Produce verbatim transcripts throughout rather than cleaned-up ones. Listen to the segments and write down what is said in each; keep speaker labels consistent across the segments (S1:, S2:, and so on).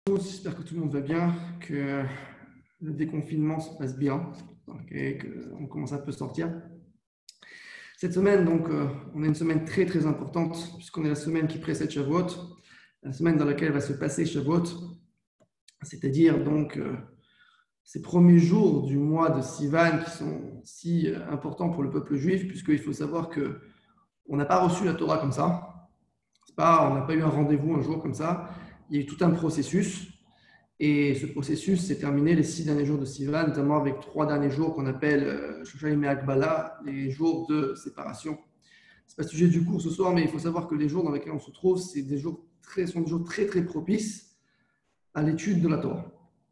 S1: J'espère que tout le monde va bien, que le déconfinement se passe bien, et qu'on commence à peu sortir. Cette semaine, donc, euh, on a une semaine très très importante, puisqu'on est la semaine qui précède Shavuot, la semaine dans laquelle va se passer Shavuot, c'est-à-dire donc euh, ces premiers jours du mois de Sivan qui sont si euh, importants pour le peuple juif, puisqu'il faut savoir que on n'a pas reçu la Torah comme ça. C'est pas, on n'a pas eu un rendez-vous un jour comme ça. Il y a eu tout un processus. Et ce processus s'est terminé les six derniers jours de Sivan, notamment avec trois derniers jours qu'on appelle Shoshaim et Akbala, les jours de séparation. Ce n'est pas le sujet du cours ce soir, mais il faut savoir que les jours dans lesquels on se trouve, c'est des jours très, sont des jours très très propices à l'étude de la Torah,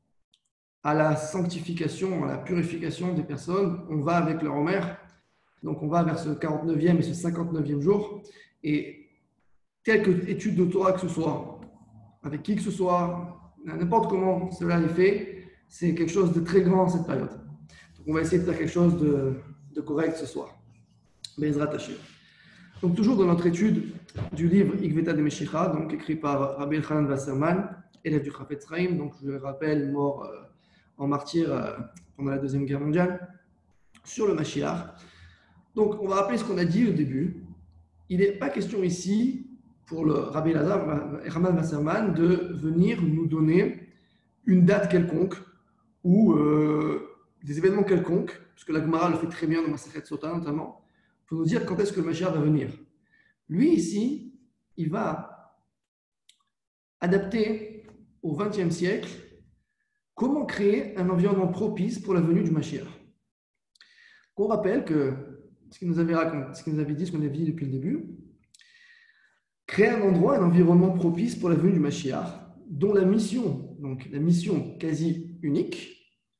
S1: à la sanctification, à la purification des personnes. On va avec leur mère, donc on va vers ce quarante-neuvième et ce cinquante-neuvième jour. Et quelque étude de Torah que ce soit, avec qui que ce soit, n'importe comment cela est fait, c'est quelque chose de très grand en cette période. Donc on va essayer de faire quelque chose de, de correct ce soir. Bezrat Hashem. Donc toujours dans notre étude du livre Ikveta de Meshicha, donc écrit par Rabbi Elchanan Wasserman, élève du Chafetz Chaim, donc je le rappelle, mort euh, en martyr euh, pendant la Deuxième Guerre mondiale, sur le Mashiach. Donc on va rappeler ce qu'on a dit au début. Il n'est pas question ici pour le Rabbi Elchanan Wasserman de venir nous donner une date quelconque ou euh, des événements quelconques, puisque la Gemara le fait très bien dans Masechet Sota notamment, pour nous dire quand est-ce que le Mashiach va venir. Lui ici, il va adapter au vingtième siècle comment créer un environnement propice pour la venue du Mashiach. On rappelle que ce qu'il nous avait raconté, ce qu'il nous avait dit, ce qu'on avait dit depuis le début, créer un endroit, un environnement propice pour la venue du Mashiach, dont la mission, donc la mission quasi unique,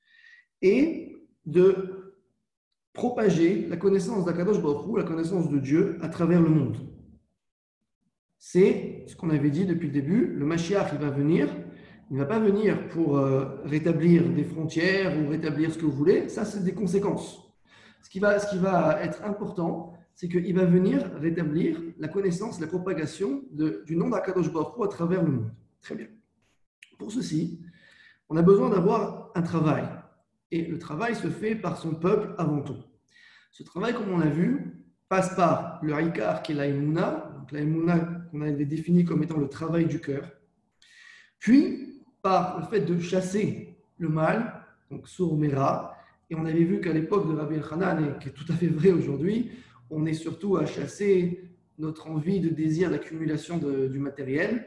S1: est de propager la connaissance d'Akadosh Baruch Hu, la connaissance de Dieu à travers le monde. C'est ce qu'on avait dit depuis le début, le Mashiach, il va venir, il ne va pas venir pour euh, rétablir des frontières ou rétablir ce que vous voulez, ça c'est des conséquences. Ce qui va, ce qui va être important, c'est qu'il va venir rétablir la connaissance, la propagation de, du nom d'Akadosh Baruch Hu à travers le monde. Très bien. Pour ceci, on a besoin d'avoir un travail. Et le travail se fait par son peuple avant tout. Ce travail, comme on l'a vu, passe par le haïkar qui est l'aïmouna, donc l'aïmouna qu'on avait défini comme étant le travail du cœur, puis par le fait de chasser le mal, donc sourmera, et on avait vu qu'à l'époque de Rabbi Elchanan, et qui est tout à fait vrai aujourd'hui, on est surtout à chasser notre envie de désir d'accumulation de, du matériel.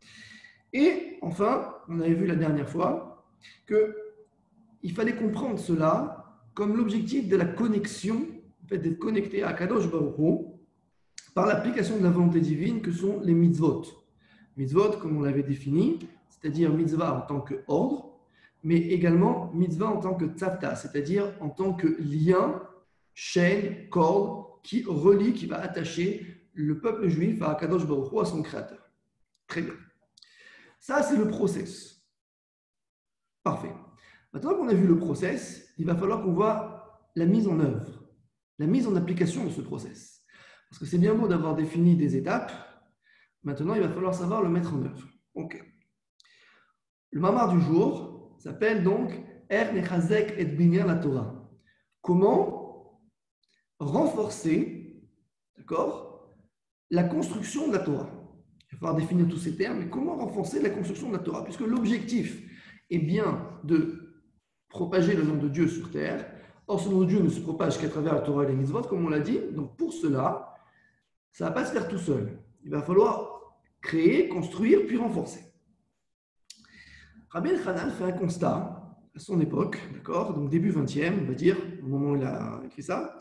S1: Et enfin, on avait vu la dernière fois qu'il fallait comprendre cela comme l'objectif de la connexion, en fait, d'être connecté à Kadosh Baruch Hu par l'application de la volonté divine que sont les mitzvot. Mitzvot, comme on l'avait défini, c'est-à-dire mitzvah en tant qu'ordre, mais également mitzvah en tant que tzavta, c'est-à-dire en tant que lien, chaîne, corde, qui relie, qui va attacher le peuple juif à Kadosh Baruch Hu, à son créateur. Très bien. Ça, c'est le process. Parfait. Maintenant qu'on a vu le process, il va falloir qu'on voit la mise en œuvre, la mise en application de ce process. Parce que c'est bien beau d'avoir défini des étapes, maintenant il va falloir savoir le mettre en œuvre. Ok. Le mamar du jour s'appelle donc Er Nechazek et Binyan la Torah. Comment renforcer, d'accord, la construction de la Torah. Il va falloir définir tous ces termes, mais comment renforcer la construction de la Torah, puisque l'objectif est bien de propager le nom de Dieu sur terre. Or, ce nom de Dieu ne se propage qu'à travers la Torah et les mitzvot, comme on l'a dit. Donc, pour cela, ça ne va pas se faire tout seul. Il va falloir créer, construire, puis renforcer. Rabbi Elchanan fait un constat à son époque, d'accord, donc début vingtième, on va dire, au moment où il a écrit ça,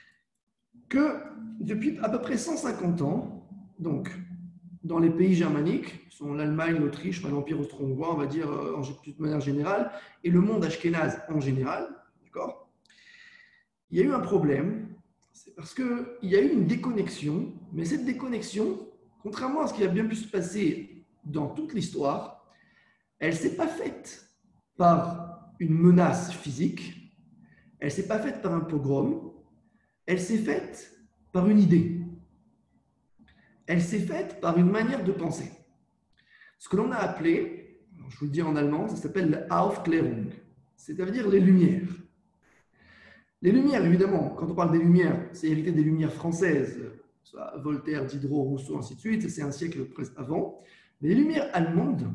S1: que depuis à peu près cent cinquante ans, donc dans les pays germaniques, sont l'Allemagne, l'Autriche, l'Empire austro-hongrois, on va dire en, de manière générale, et le monde ashkénaze en général, d'accord, il y a eu un problème, c'est parce qu'il y a eu une déconnexion, mais cette déconnexion, contrairement à ce qui a bien pu se passer dans toute l'histoire, elle ne s'est pas faite par une menace physique, elle ne s'est pas faite par un pogrom, elle s'est faite par une idée. Elle s'est faite par une manière de penser. Ce que l'on a appelé, je vous le dis en allemand, ça s'appelle la Aufklärung, c'est-à-dire les lumières. Les lumières, évidemment, quand on parle des lumières, c'est hérité des lumières françaises, soit Voltaire, Diderot, Rousseau, ainsi de suite, c'est un siècle presque avant. Mais les lumières allemandes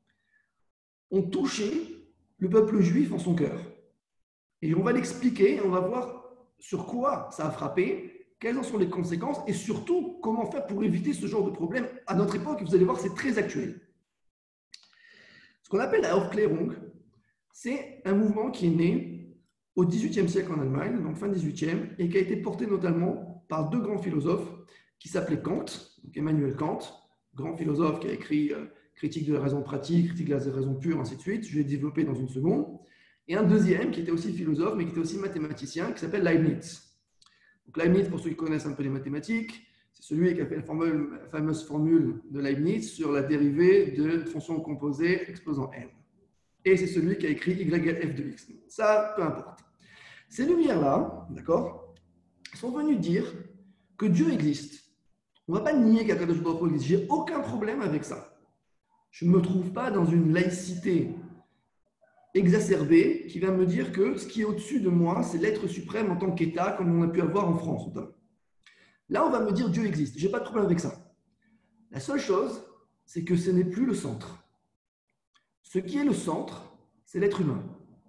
S1: ont touché le peuple juif en son cœur. Et on va l'expliquer, on va voir sur quoi ça a frappé, quelles en sont les conséquences et surtout comment faire pour éviter ce genre de problème à notre époque. Vous allez voir, c'est très actuel. Ce qu'on appelle la Aufklärung, c'est un mouvement qui est né au dix-huitième siècle en Allemagne, donc fin dix-huitième, et qui a été porté notamment par deux grands philosophes qui s'appelaient Kant, donc Emmanuel Kant, grand philosophe qui a écrit euh, Critique de la raison pratique, Critique de la raison pure, ainsi de suite. Je vais développer dans une seconde. Et un deuxième qui était aussi philosophe, mais qui était aussi mathématicien, qui s'appelle Leibniz. Donc Leibniz, pour ceux qui connaissent un peu les mathématiques, c'est celui qui a fait la, formule, la fameuse formule de Leibniz sur la dérivée de fonction composée exposant n. Et c'est celui qui a écrit y f de x. Ça, peu importe. Ces lumières-là, d'accord, sont venues dire que Dieu existe. On ne va pas nier qu'Akadosh Baruch Hu existe. J'ai aucun problème avec ça. Je ne me trouve pas dans une laïcité exacerbée qui va me dire que ce qui est au-dessus de moi, c'est l'être suprême en tant qu'État, comme on a pu avoir en France. Là, on va me dire Dieu existe. Je n'ai pas de problème avec ça. La seule chose, c'est que ce n'est plus le centre. Ce qui est le centre, c'est l'être humain.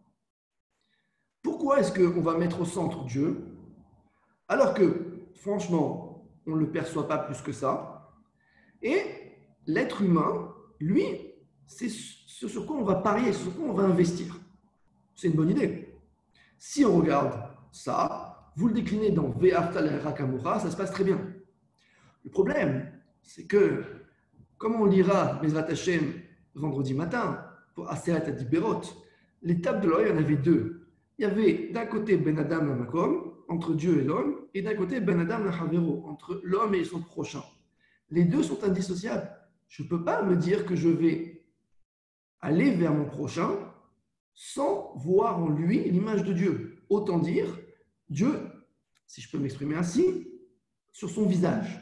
S1: Pourquoi est-ce qu'on va mettre au centre Dieu, alors que, franchement, on ne le perçoit pas plus que ça, et l'être humain, lui, c'est ce sur quoi on va parier, sur quoi on va investir. C'est une bonne idée. Si on regarde ça, vous le déclinez dans Ve'afta l'Erecha Kamocha, ça se passe très bien. Le problème, c'est que, comme on lira Bezrat Hashem vendredi matin, pour Aseret Adiberot, l'étape de l'Oï, il y en avait deux. Il y avait d'un côté Ben Adam la Makom, entre Dieu et l'homme, et d'un côté Ben Adam la Havero, entre l'homme et son prochain. Les deux sont indissociables. Je ne peux pas me dire que je vais aller vers mon prochain sans voir en lui l'image de Dieu. Autant dire, Dieu, si je peux m'exprimer ainsi, sur son visage.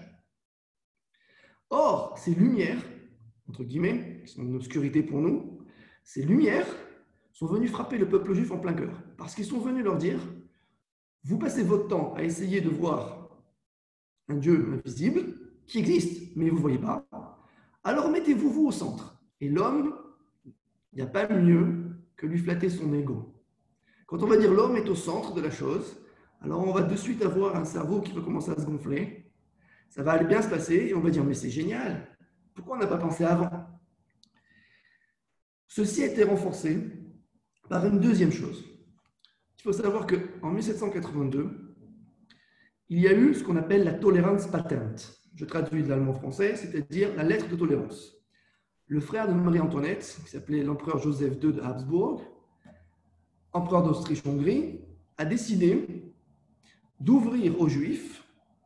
S1: Or, ces lumières, entre guillemets, qui sont une obscurité pour nous, ces lumières sont venues frapper le peuple juif en plein cœur. Parce qu'ils sont venus leur dire, vous passez votre temps à essayer de voir un Dieu invisible, qui existe, mais vous ne voyez pas. Alors mettez-vous vous au centre. Et l'homme, il n'y a pas mieux que lui flatter son ego. Quand on va dire l'homme est au centre de la chose, alors on va de suite avoir un cerveau qui va commencer à se gonfler. Ça va aller bien se passer et on va dire mais c'est génial. Pourquoi on n'a pas pensé avant? Ceci a été renforcé par une deuxième chose. Il faut savoir qu'en mille sept cent quatre-vingt-deux, il y a eu ce qu'on appelle la tolérance patente. Je traduis de l'allemand français, c'est-à-dire la lettre de tolérance. Le frère de Marie-Antoinette, qui s'appelait l'empereur Joseph deux de Habsbourg, empereur d'Autriche-Hongrie, a décidé d'ouvrir aux Juifs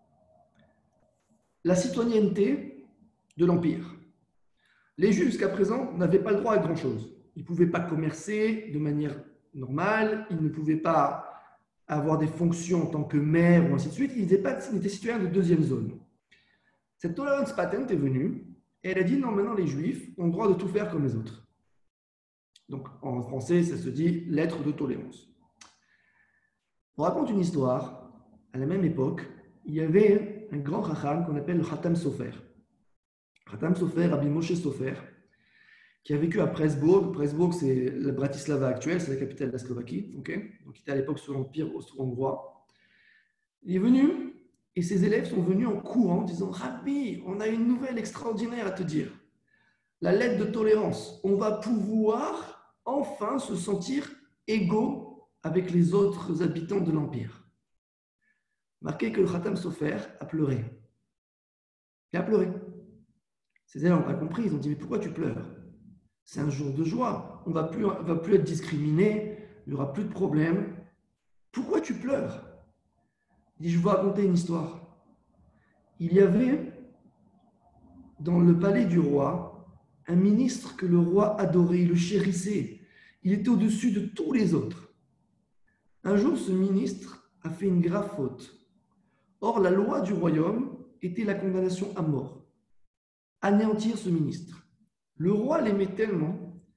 S1: la citoyenneté de l'Empire. Les Juifs, jusqu'à présent, n'avaient pas le droit à grand-chose. Ils ne pouvaient pas commercer de manière normale, ils ne pouvaient pas avoir des fonctions en tant que maire ou ainsi de suite, ils n'étaient pas ils étaient citoyens de deuxième zone. Cette tolérance patente est venue et elle a dit non, maintenant les Juifs ont le droit de tout faire comme les autres. Donc en français, ça se dit lettre de tolérance. On raconte une histoire. À la même époque, il y avait un grand Chacham qu'on appelle le Khatam Sofer. Khatam Sofer, Rabbi Moshe Sofer, qui a vécu à Presbourg. Presbourg, c'est la Bratislava actuelle, c'est la capitale de la Slovaquie. Okay, donc il était à l'époque sous l'Empire austro-hongrois. Il est venu et ses élèves sont venus en courant, disant « Rabbi, on a une nouvelle extraordinaire à te dire. La lettre de tolérance. On va pouvoir enfin se sentir égaux avec les autres habitants de l'Empire. » Marquez que le Khatam Sofer a pleuré. Il a pleuré. Ses élèves n'ont pas compris. Ils ont dit « Mais pourquoi tu pleures ? C'est un jour de joie. On ne va plus, va plus être discriminé. Il n'y aura plus de problème. Pourquoi tu pleures ?» Il dit « Je vais vous raconter une histoire. Il y avait dans le palais du roi un ministre que le roi adorait, il le chérissait. Il était au-dessus de tous les autres. Un jour, ce ministre a fait une grave faute. Or, la loi du royaume était la condamnation à mort. Anéantir ce ministre. Le roi l'aimait tellement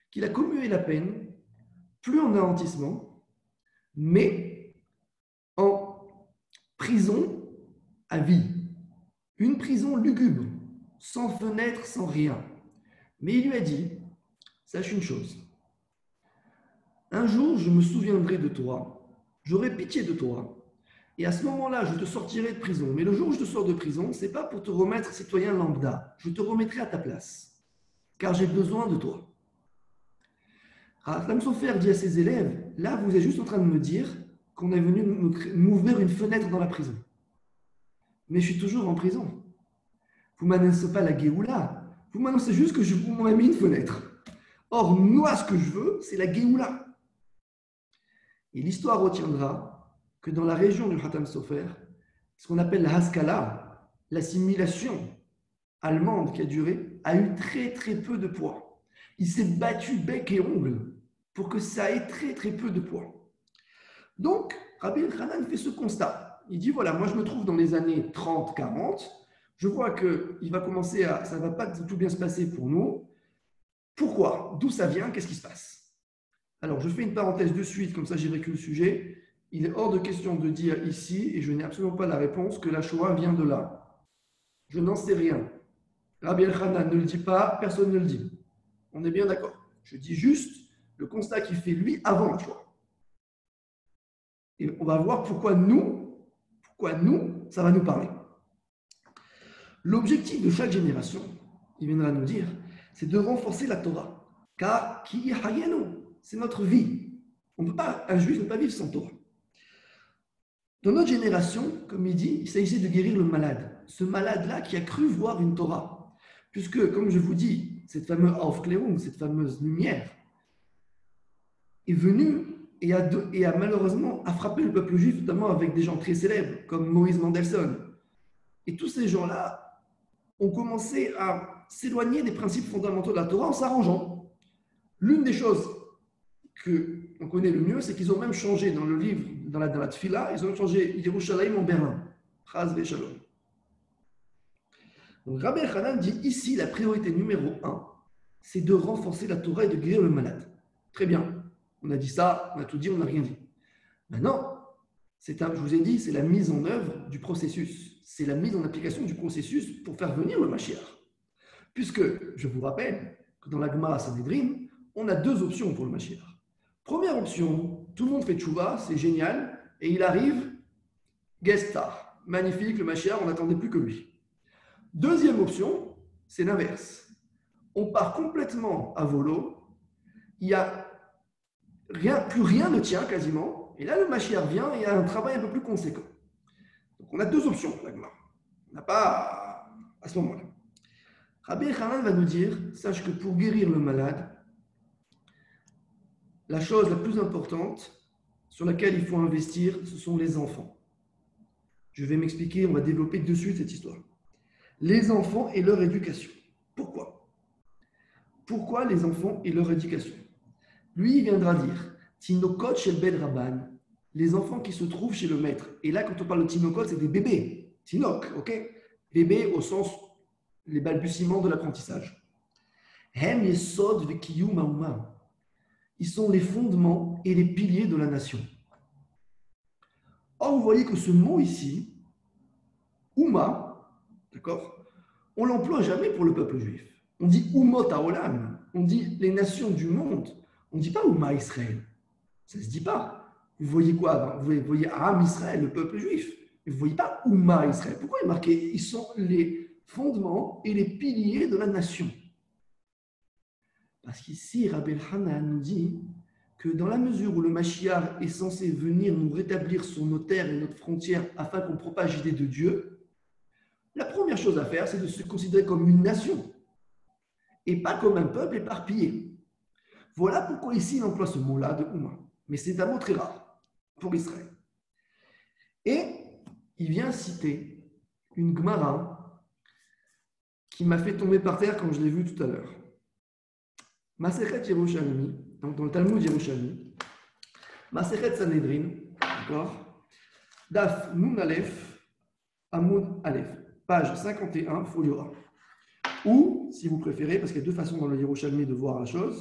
S1: qu'il a commué la peine, plus en anéantissement, mais en prison à vie. Une prison lugubre, sans fenêtre, sans rien. Mais il lui a dit, sache une chose, un jour je me souviendrai de toi, j'aurai pitié de toi, et à ce moment-là, je te sortirai de prison. Mais le jour où je te sors de prison, ce n'est pas pour te remettre citoyen lambda, je te remettrai à ta place, car j'ai besoin de toi. Khatam Sofer dit à ses élèves, là vous êtes juste en train de me dire qu'on est venu m'ouvrir une fenêtre dans la prison. Mais je suis toujours en prison. Vous ne m'annoncez pas la Géoula, vous m'annoncez juste que je vous m'en ai mis une fenêtre. Or, moi, ce que je veux, c'est la Géoula. Et l'histoire retiendra que dans la région du Khatam Sofer, ce qu'on appelle la Haskala, l'assimilation allemande qui a duré, a eu très très peu de poids. Il s'est battu bec et ongle pour que ça ait très très peu de poids. Donc, Rabbi Elchanan fait ce constat. Il dit, voilà, moi je me trouve dans les années trente quarante, je vois que il va commencer à, ça ne va pas tout bien se passer pour nous. Pourquoi? D'où ça vient? Qu'est-ce qui se passe? Alors, je fais une parenthèse de suite, comme ça j'irai que le sujet. Il est hors de question de dire ici, et je n'ai absolument pas la réponse, que la Shoah vient de là. Je n'en sais rien. Rabbi Elchanan ne le dit pas, personne ne le dit. On est bien d'accord. Je dis juste le constat qu'il fait lui avant la Shoah. Et on va voir pourquoi nous, pourquoi nous, ça va nous parler. L'objectif de chaque génération, il viendra nous dire, c'est de renforcer la Torah. Car qui c'est notre vie. On ne peut pas, un juif ne peut pas vivre sans Torah. Dans notre génération, comme il dit, il s'agissait de guérir le malade. Ce malade-là qui a cru voir une Torah. Puisque, comme je vous dis, cette fameuse Aufklärung, cette fameuse lumière, est venue et a, de, et a malheureusement a frappé le peuple juif, notamment avec des gens très célèbres, comme Maurice Mendelssohn. Et tous ces gens-là ont commencé à s'éloigner des principes fondamentaux de la Torah en s'arrangeant. L'une des choses qu'on connaît le mieux, c'est qu'ils ont même changé dans le livre, dans la, dans la Tfila, ils ont changé Yerushalayim en Berlin. Chaz v'shalom. Donc Rabbi Elchanan dit ici, la priorité numéro un, c'est de renforcer la Torah et de guérir le malade. Très bien. On a dit ça, on a tout dit, on n'a rien dit. Maintenant, c'est un, je vous ai dit, c'est la mise en œuvre du processus. C'est la mise en application du processus pour faire venir le Mashiach. Puisque, je vous rappelle, que dans la Gemara Sanhedrin, on a deux options pour le Mashiach. Première option, tout le monde fait tchouva, c'est génial, et il arrive, guest star. Magnifique, le Mashiach, on n'attendait plus que lui. Deuxième option, c'est l'inverse. On part complètement à volo, il n'y a rien, plus rien ne tient quasiment, et là le Mashiach vient et il y a un travail un peu plus conséquent. Donc on a deux options, la Gemara. On n'a pas à, à ce moment-là. Rabbi Elchanan va nous dire, sache que pour guérir le malade, la chose la plus importante sur laquelle il faut investir, ce sont les enfants. Je vais m'expliquer, on va développer de suite cette histoire. Les enfants et leur éducation. Pourquoi? Pourquoi les enfants et leur éducation? Lui, il viendra dire, Tinokot shel ben Rabban, les enfants qui se trouvent chez le maître. Et là, quand on parle de Tinokot, c'est des bébés. Tinok, ok? Bébés au sens, les balbutiements de l'apprentissage. Hem yesod v'kiyum ha'uma. Ils sont les fondements et les piliers de la nation. Or, vous voyez que ce mot ici, Ouma, d'accord, on ne l'emploie jamais pour le peuple juif. On dit Oumot haolam, on dit les nations du monde. On ne dit pas Ouma Israël. Ça ne se dit pas. Vous voyez quoi? Vous voyez Am Israël, le peuple juif. Vous ne voyez pas Ouma Israël. Pourquoi il est marqué? Ils sont les fondements et les piliers de la nation. Parce qu'ici, Rabbi Elchanan nous dit que dans la mesure où le Mashiach est censé venir nous rétablir sur nos terres et notre frontière afin qu'on propage l'idée de Dieu, la première chose à faire, c'est de se considérer comme une nation et pas comme un peuple éparpillé. Voilà pourquoi ici il emploie ce mot-là de Ouma. Mais c'est un mot très rare pour Israël. Et il vient citer une Gemara qui m'a fait tomber par terre quand je l'ai vue tout à l'heure. Masechet Yerushalmi, donc dans le Talmud Yerushalmi, Masechet Sanhedrin, d'accord, Daf Nun Aleph, Amoud Aleph, page cinquante et un, folio un. Ou, si vous préférez, parce qu'il y a deux façons dans le Yerushalmi de voir la chose,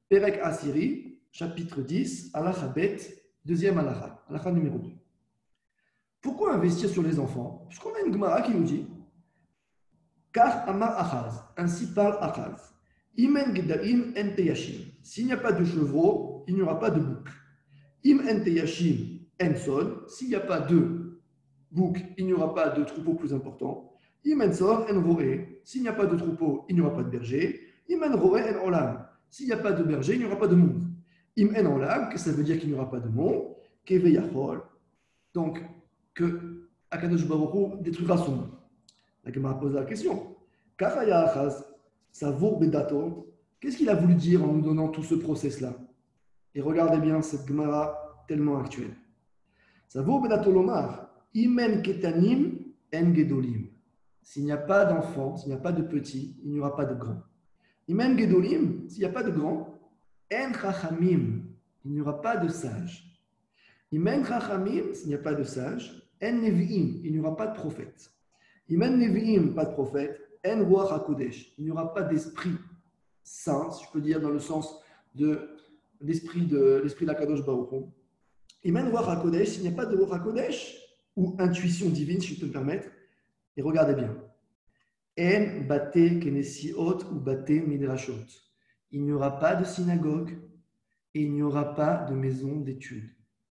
S1: Perek Asiri, chapitre dix, Halakha Bet, deuxième Halakha, Halakha numéro deux. Pourquoi investir sur les enfants? Puisqu'on a une Gemara qui nous dit Car Amar Achaz, ainsi parle Achaz. Imen Gedaim En Teyashim. S'il n'y a pas de chevreau, il n'y aura pas de bouc. Im En Teyashim En Son. S'il n'y a pas de bouc, il n'y aura pas de troupeau plus important. Im En Sor En Roé. S'il n'y a pas de troupeau, il n'y aura pas de berger. Im En Roé En Olam. S'il n'y a pas de berger, il n'y aura pas de monde. Im En Olam, que ça veut dire qu'il n'y aura pas de monde. Keve Yachol. Donc, que Akadosh Baruch Hu détruira son monde. La Gemara pose la question. Kachaya Achaz, Savour Bedato, qu'est-ce qu'il a voulu dire en nous donnant tout ce process-là? Et regardez bien cette Gemara tellement actuelle. Savour Bedato Lomar, Imen Ketanim En Gedolim. S'il n'y a pas d'enfants, s'il n'y a pas de petits, il n'y aura pas de grands. Imen Gedolim, s'il n'y a pas de grands, En Chachamim, il n'y aura pas de sages. Imen Chachamim, s'il n'y a pas de sages, En Nevi'im, il n'y aura pas de prophète. Imen Nevi'im, pas de prophète. En Ruach HaKodesh, il n'y aura pas d'esprit saint, si je peux dire, dans le sens de l'esprit de l'esprit d'Akadosh Baruch Hu. Imen Ruach HaKodesh, s'il n'y a pas de Ruach HaKodesh, ou intuition divine, si je peux me permettre, et regardez bien. En Bate Kenesiot ou Bate Midrashot. Il n'y aura pas de synagogue et il n'y aura pas de maison d'études.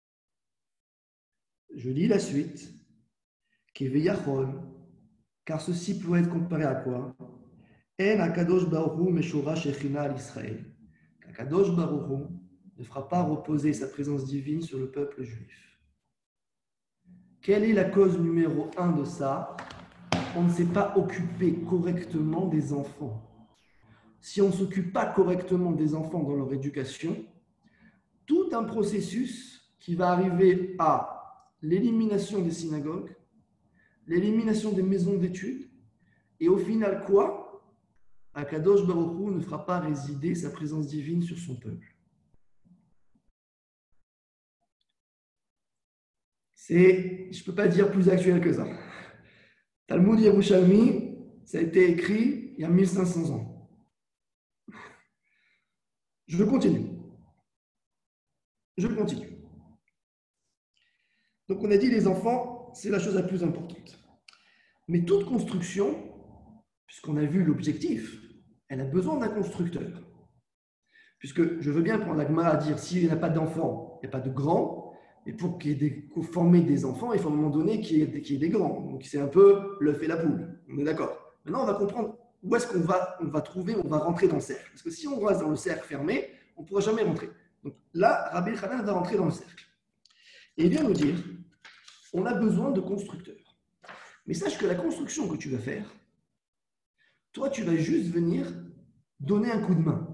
S1: Je lis la suite. Keveyachol. Car ceci pourrait être comparé à quoi? En Akadosh Baruch Hu Meshora Shechina al Israël. Qu'Akadosh Baruch Hu ne fera pas reposer sa présence divine sur le peuple juif. Quelle est la cause numéro un de ça? On ne s'est pas occupé correctement des enfants. Si on ne s'occupe pas correctement des enfants dans leur éducation, tout un processus qui va arriver à l'élimination des synagogues, l'élimination des maisons d'études, et au final quoi? Akadosh Baruch Hu ne fera pas résider sa présence divine sur son peuple. C'est, je ne peux pas dire plus actuel que ça. Talmud Yerushalmi, ça a été écrit il y a mille cinq cents ans. Je continue. Je continue. Donc on a dit les enfants, c'est la chose la plus importante. Mais toute construction, puisqu'on a vu l'objectif, elle a besoin d'un constructeur. Puisque je veux bien prendre la Gemara à dire s'il n'y a pas d'enfants, il n'y a pas de grands, et pour qu'il y ait des, pour former des enfants, il faut à un moment donné qu'il y ait, qu'il y ait des grands. Donc c'est un peu l'œuf et la poule. On est d'accord. Maintenant, on va comprendre où est-ce qu'on va, on va trouver, on va rentrer dans le cercle. Parce que si on reste dans le cercle fermé, on ne pourra jamais rentrer. Donc là, Rabbi Elchanan va rentrer dans le cercle. Et il vient nous dire, on a besoin de constructeurs. Mais sache que la construction que tu vas faire, toi, tu vas juste venir donner un coup de main.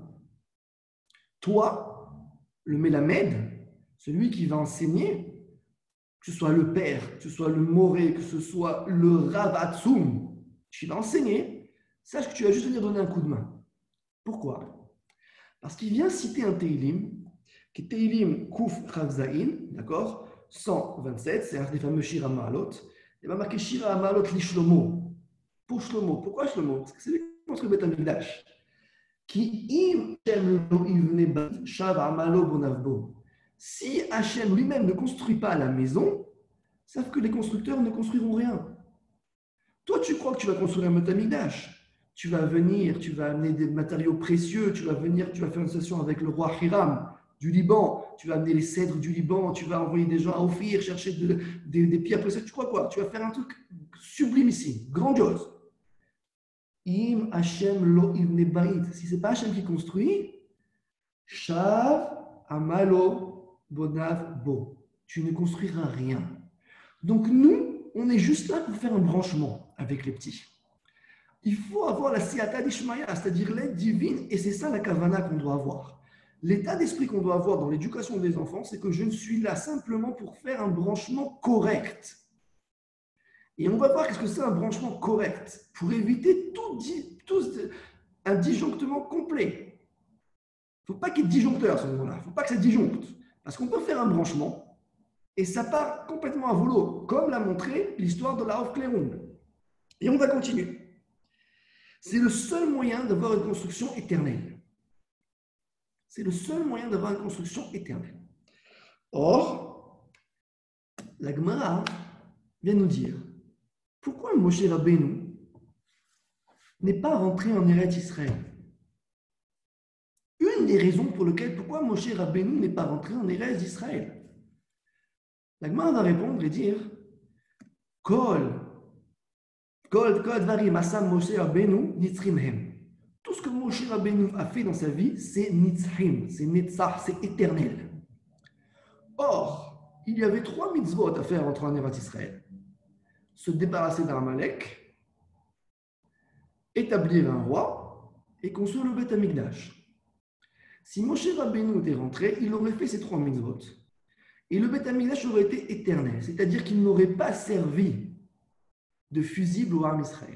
S1: Toi, le mélamède, celui qui va enseigner, que ce soit le père, que ce soit le moré, que ce soit le Rav Hatsoum, qui va enseigner, sache que tu vas juste venir donner un coup de main. Pourquoi? Parce qu'il vient citer un Teilim, qui est Teilim Kouf Chavzaïn, d'accord, cent vingt-sept, c'est un des fameux Shira Ma'alot. Il va marquer Shira Ma'alot li Shlomo. Pour Shlomo. Pourquoi Shlomo? Parce que c'est lui qui construit le Beth Amikdash. Qui im Hashem lo ivne bait shav amalo bonavbo. Si Hachem lui-même ne construit pas la maison, savent que les constructeurs ne construiront rien. Toi, tu crois que tu vas construire un Beth Amikdash. Tu vas venir, tu vas amener des matériaux précieux, tu vas venir, tu vas faire une session avec le roi Hiram du Liban, tu vas amener les cèdres du Liban, tu vas envoyer des gens à Ophir chercher de, de, des pierres précieuses. Tu crois quoi? Tu vas faire un truc sublime ici, grandiose. Im Hashem lo ivne bait. Si ce n'est pas Hashem qui construit, Shav amalo bonav bo. Tu ne construiras rien. Donc nous, on est juste là pour faire un branchement avec les petits. Il faut avoir la siyata d'Ishmaïa, c'est-à-dire l'aide divine, et c'est ça la kavana qu'on doit avoir. L'état d'esprit qu'on doit avoir dans l'éducation des enfants, c'est que je ne suis là simplement pour faire un branchement correct. Et on va voir qu'est-ce que c'est un branchement correct, pour éviter tout, tout un disjonctement complet. Il ne faut pas qu'il y ait de disjoncteur à ce moment-là, il ne faut pas que ça disjoncte. Parce qu'on peut faire un branchement, et ça part complètement à volo, comme l'a montré l'histoire de la Aufklärung. Et on va continuer. C'est le seul moyen d'avoir une construction éternelle. C'est le seul moyen d'avoir une construction éternelle. Or, la Gemara vient nous dire pourquoi Moshe Rabbeinu n'est pas rentré en Eretz Israël. Une des raisons pour lesquelles pourquoi Moshe Rabbeinu n'est pas rentré en Eretz Israël. La Gemara va répondre et dire Kol, Kol, Kol Dvarim Asam Moshe Rabbeinu Nitzrimhem. Tout ce que Moshe Rabbeinu a fait dans sa vie, c'est Nitzrim, c'est Netzach, c'est éternel. Or, il y avait trois mitzvot à faire entre en Eretz Israël. Se débarrasser d'Amalek, établir un roi et construire le Beth Amikdash. Si Moshe Rabbeinu était rentré, il aurait fait ces trois mitzvot. Et le Beth Amikdash aurait été éternel, c'est-à-dire qu'il n'aurait pas servi de fusible au Ham Israël.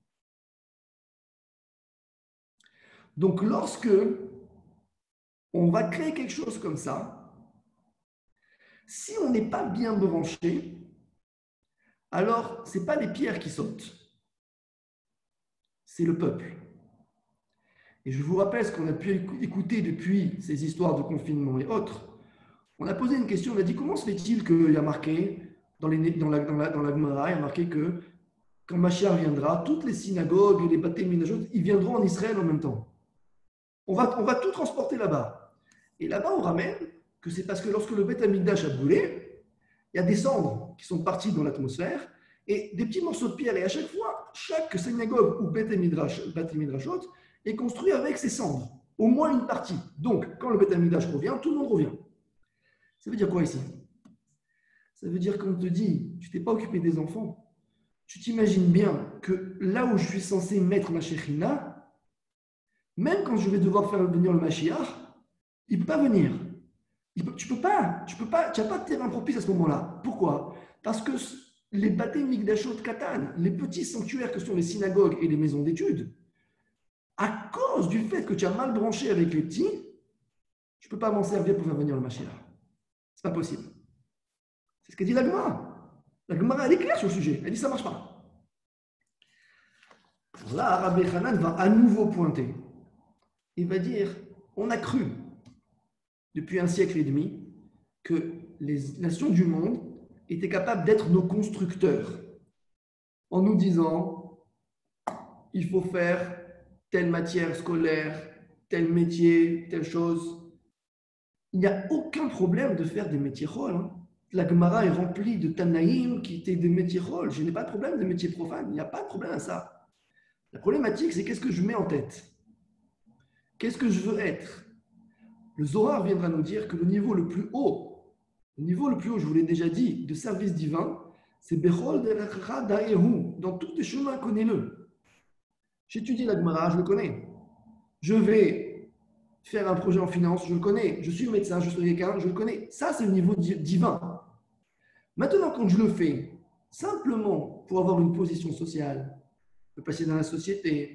S1: Donc, lorsque on va créer quelque chose comme ça, si on n'est pas bien branché, alors ce n'est pas les pierres qui sautent, c'est le peuple. Et je vous rappelle ce qu'on a pu écouter depuis ces histoires de confinement et autres. On a posé une question, on a dit comment se fait-il qu'il y a marqué dans, les, dans, la, dans, la, dans la Gemara, il y a marqué que quand Mashiach viendra, toutes les synagogues et les Bate Midrashot, ils viendront en Israël en même temps. On va, on va tout transporter là-bas. Et là-bas, on ramène que c'est parce que lorsque le Beth Amikdash a brûlé, il y a des cendres qui sont parties dans l'atmosphère et des petits morceaux de pierre. Et à chaque fois, chaque synagogue ou Beth Midrashot est construit avec ces cendres, au moins une partie. Donc, quand le Beth Amikdash revient, tout le monde revient. Ça veut dire quoi ici? Ça veut dire qu'on te dit, tu ne t'es pas occupé des enfants. Tu t'imagines bien que là où je suis censé mettre ma Shekhinah, même quand je vais devoir faire venir le Mashiach, il ne peut pas venir. Il peut, tu ne peux pas. Tu n'as pas, pas de terrain propice à ce moment-là. Pourquoi? Parce que les Bate Mikdashot Katan, les petits sanctuaires que sont les synagogues et les maisons d'études, à cause du fait que tu as mal branché avec les petits, je ne peux pas m'en servir pour faire venir le Mashiach. Ce n'est pas possible. C'est ce qu'a dit la Gemara. La Gemara, elle est claire sur le sujet. Elle dit ça ne marche pas. Là, Rabbi Hanan va à nouveau pointer. Il va dire, on a cru depuis un siècle et demi que les nations du monde étaient capables d'être nos constructeurs en nous disant, il faut faire telle matière scolaire, tel métier, telle chose. Il n'y a aucun problème de faire des métiers rôles. Hein. La Gemara est remplie de Tanaïm qui étaient des métiers rôles. Je n'ai pas de problème de métiers profanes. Il n'y a pas de problème à ça. La problématique, c'est qu'est-ce que je mets en tête? Qu'est-ce que je veux être? Le Zohar viendra nous dire que le niveau le plus haut, le niveau le plus haut, je vous l'ai déjà dit, de service divin, c'est Bechol Derecha Daehu. Dans tous tes chemins, connais-le. J'étudie la Gemara, je le connais. Je vais faire un projet en finance, je le connais. Je suis médecin, je suis quelqu'un, je le connais. Ça, c'est le niveau divin. Maintenant, quand je le fais, simplement pour avoir une position sociale, me passer dans la société,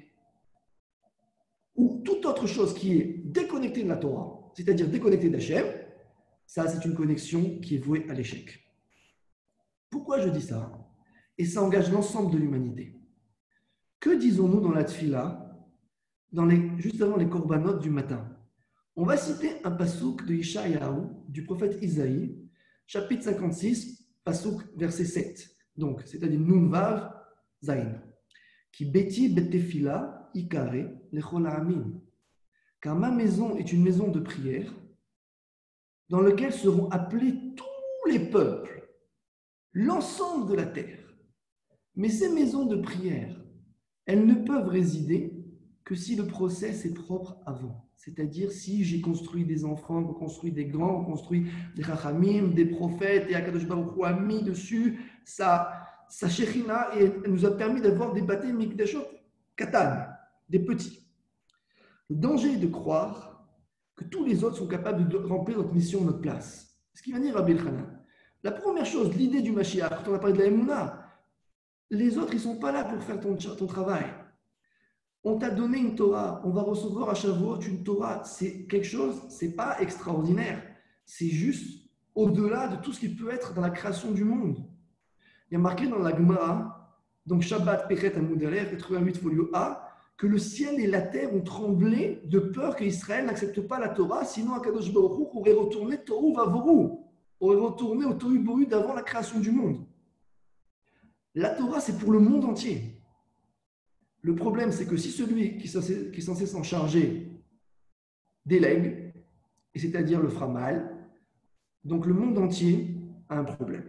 S1: ou toute autre chose qui est déconnectée de la Torah, c'est-à-dire déconnectée d'Hachem, ça, c'est une connexion qui est vouée à l'échec. Pourquoi je dis ça? Et ça engage l'ensemble de l'humanité. Que disons-nous dans la Tfila, dans les, juste avant les korbanot du matin? On va citer un pasouk de Ishayahu, du prophète Isaïe, chapitre cinquante-six, pasouk verset sept. Donc, c'est-à-dire Nun Vav Zayin. Qui beti betefila ikare lechol ha'amim. Car ma maison est une maison de prière dans laquelle seront appelés tous les peuples, l'ensemble de la terre. Mais ces maisons de prière, elles ne peuvent résider que si le process est propre avant. C'est-à-dire si j'ai construit des enfants, on construit des grands, on construit des chachamim, des prophètes, et Akadosh Baruch Hu a mis dessus sa, sa shechina, et elle nous a permis d'avoir des bâtés mikdashot katan, des petits. Le danger est de croire que tous les autres sont capables de remplir notre mission, notre place. Ce qui va dire Rabbi Hanan. La première chose, l'idée du Mashiach, quand on a parlé de la Emouna, les autres, ils ne sont pas là pour faire ton, ton travail. On t'a donné une Torah, on va recevoir à Shavuot une Torah. C'est quelque chose, ce n'est pas extraordinaire. C'est juste au-delà de tout ce qui peut être dans la création du monde. Il y a marqué dans la Gemara, donc Shabbat Pechet Amud Aleph, quatre-vingt-huit folio A, que le ciel et la terre ont tremblé de peur qu'Israël n'accepte pas la Torah, sinon Akadosh Baruch Hu aurait retourné Tohu Vavoru, aurait retourné au Tohu Bohu d'avant la création du monde. La Torah, c'est pour le monde entier. Le problème, c'est que si celui qui est censé, qui est censé s'en charger délègue, et c'est-à-dire le fera mal, donc le monde entier a un problème.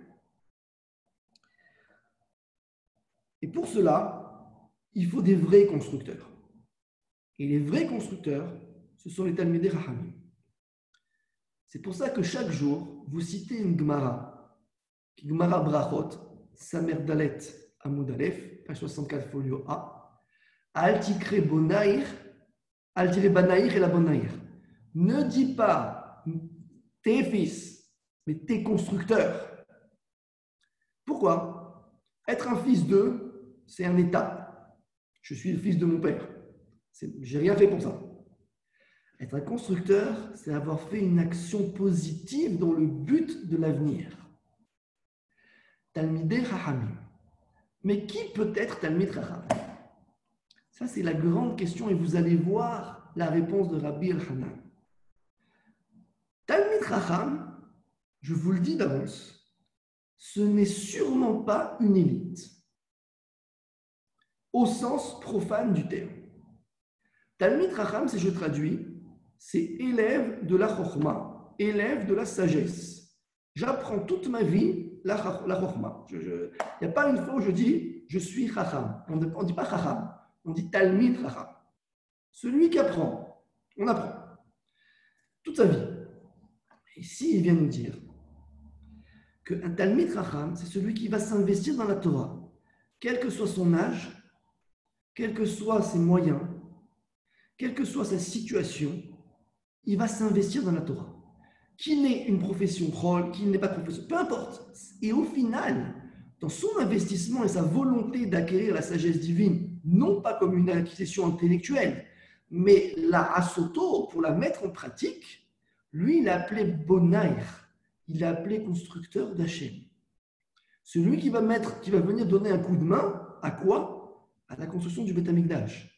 S1: Et pour cela, il faut des vrais constructeurs. Et les vrais constructeurs, ce sont les Talmidei Chachamim. C'est pour ça que chaque jour, vous citez une Gemara, Gemara Brachot, Samer Dalet Amud Aleph, page soixante-quatre, folio A, Al Tikre Bonaïr, Al Tikre Banaïr et la Bonaïr. Ne dis pas tes fils, mais tes constructeurs. Pourquoi? Être un fils d'eux, c'est un état. Je suis le fils de mon père. Je n'ai rien fait pour ça. Être un constructeur, c'est avoir fait une action positive dans le but de l'avenir. Talmidei Chachamim. Mais qui peut être Talmid Chacham? Ça, c'est la grande question et vous allez voir la réponse de Rabbi Elchanan. Talmid Chacham, je vous le dis d'avance, ce n'est sûrement pas une élite, au sens profane du terme. Talmid Chacham, si je traduis, c'est élève de la chokhma, élève de la sagesse. J'apprends toute ma vie la, la chokhma. Il n'y a pas une fois où je dis je suis chacham. On ne dit pas chacham, on dit talmid chacham. Celui qui apprend, on apprend toute sa vie. Et ici, il vient nous dire qu'un talmid chacham, c'est celui qui va s'investir dans la Torah, quel que soit son âge, quels que soient ses moyens, quelle que soit sa situation, il va s'investir dans la Torah. Qu'il n'ait une profession chol, qu'il n'ait pas de profession, peu importe. Et au final, dans son investissement et sa volonté d'acquérir la sagesse divine, non pas comme une acquisition intellectuelle, mais la asoto, pour la mettre en pratique, lui, il l'a appelé bonaïr, il l'a appelé constructeur d'Hachem. Celui qui va, mettre, qui va venir donner un coup de main, à quoi? À la construction du Beth Amikdash.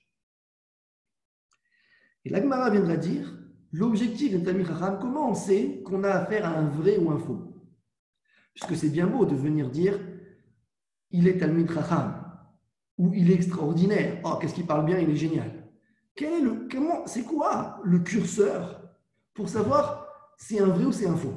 S1: Et la Gemara viendra dire l'objectif d'un Talmid Chacham, comment on sait qu'on a affaire à un vrai ou un faux? Puisque c'est bien beau de venir dire il est Talmid Chacham ou il est extraordinaire. Oh, qu'est-ce qu'il parle bien, il est génial. Quel est le, comment, c'est quoi le curseur pour savoir si c'est un vrai ou c'est un faux?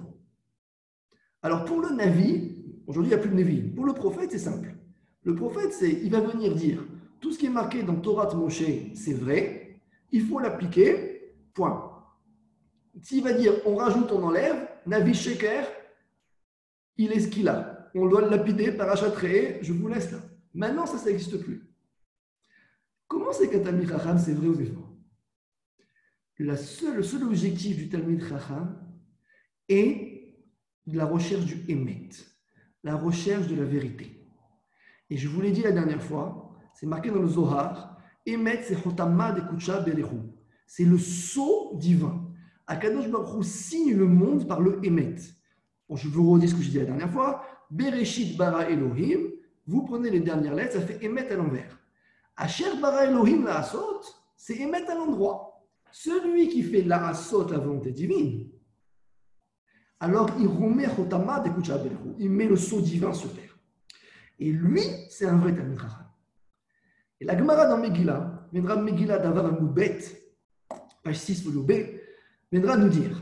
S1: Alors pour le Navi, aujourd'hui il n'y a plus de Navi. Pour le prophète, c'est simple. Le prophète, c'est, il va venir dire tout ce qui est marqué dans Torah Moshe, c'est vrai, il faut l'appliquer, point. S'il va dire on rajoute, on enlève, Navi Sheker, il est ce qu'il a. On doit le lapider, parachatrer, je vous laisse là. Maintenant, ça, ça n'existe plus. Comment c'est qu'un Talmid Chacham, c'est vrai ou c'est faux? La seule, Le seul objectif du Talmid Chacham est la recherche du Emet, la recherche de la vérité. Et je vous l'ai dit la dernière fois, c'est marqué dans le Zohar, Emet, c'est Chotama de Kucha Berehu. C'est le sceau divin. Akadosh Baruch Hu signe le monde par le Emet. Bon, je vous redis ce que je dis la dernière fois. Bereshit bara Elohim, vous prenez les dernières lettres, ça fait Emet à l'envers. Asher bara Elohim la asot, c'est Emet à l'endroit. Celui qui fait la asot, la volonté divine, alors il remet Chotama de Kucha Berehu. Il met le sceau divin sur terre. Et lui, c'est un vrai Talmid Chacham. Et la Gemara dans Megillah, viendra Megillah d'Avar Amoubet, page six, folio B, viendra nous dire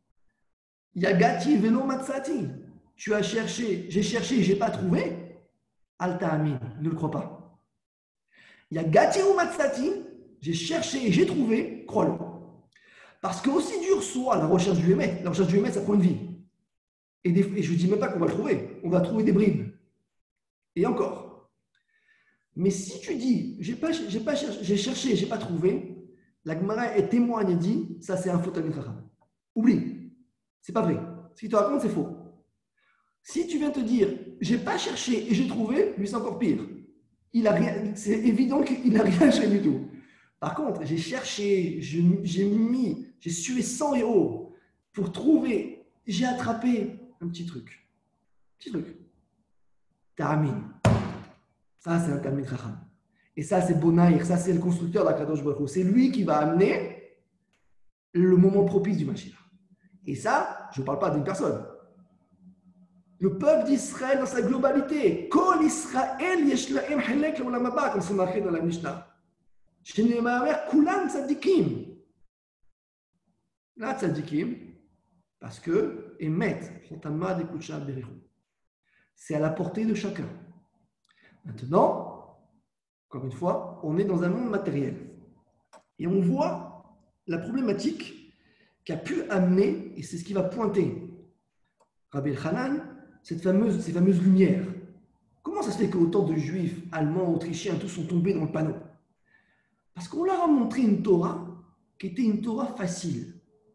S1: Yagati velo matzati. Tu as cherché, j'ai cherché, j'ai pas trouvé. Alta amin, ne le crois pas. Yagati ou matzati, j'ai cherché et j'ai trouvé, crois-le. Parce que aussi dur soit la recherche du Hémet, la recherche du Hémet, ça prend une vie. Et, des, et je ne dis même pas qu'on va le trouver, on va trouver des bribes. Et encore. Mais si tu dis, j'ai pas, j'ai pas cherché, j'ai cherché, j'ai pas trouvé, la Gemara est témoigne et dit, ça c'est un faux Talmid Chacham. Oublie, c'est pas vrai. Ce qu'il te raconte, c'est faux. Si tu viens te dire, j'ai pas cherché et j'ai trouvé, lui c'est encore pire. Il a rien, c'est évident qu'il n'a rien cherché du tout. Par contre, j'ai cherché, j'ai mis, j'ai sué sang et eau pour trouver, j'ai attrapé un petit truc. Petit truc. Ta'amin. Ça, c'est un Talmid Chacham. Et ça, c'est Bonaïr, ça, c'est le constructeur d'Akadosh Baruch Hu. C'est lui qui va amener le moment propice du Mashiach. Et ça, je ne parle pas d'une personne. Le peuple d'Israël dans sa globalité. Kol Israël yeshlaim halek le'olam haba, comme c'est marqué dans la Mishnah. Shenemamer kulam tzadikim. Là, tzadikim, parce que emet chotama de kucha berichu. C'est à la portée de chacun. Maintenant, encore une fois, on est dans un monde matériel. Et on voit la problématique qu'a pu amener, et c'est ce qui va pointer Rabbi Elchanan, cette fameuse, ces fameuses lumières. Comment ça se fait qu'autant de juifs, allemands, autrichiens, tous sont tombés dans le panneau? Parce qu'on leur a montré une Torah qui était une Torah facile.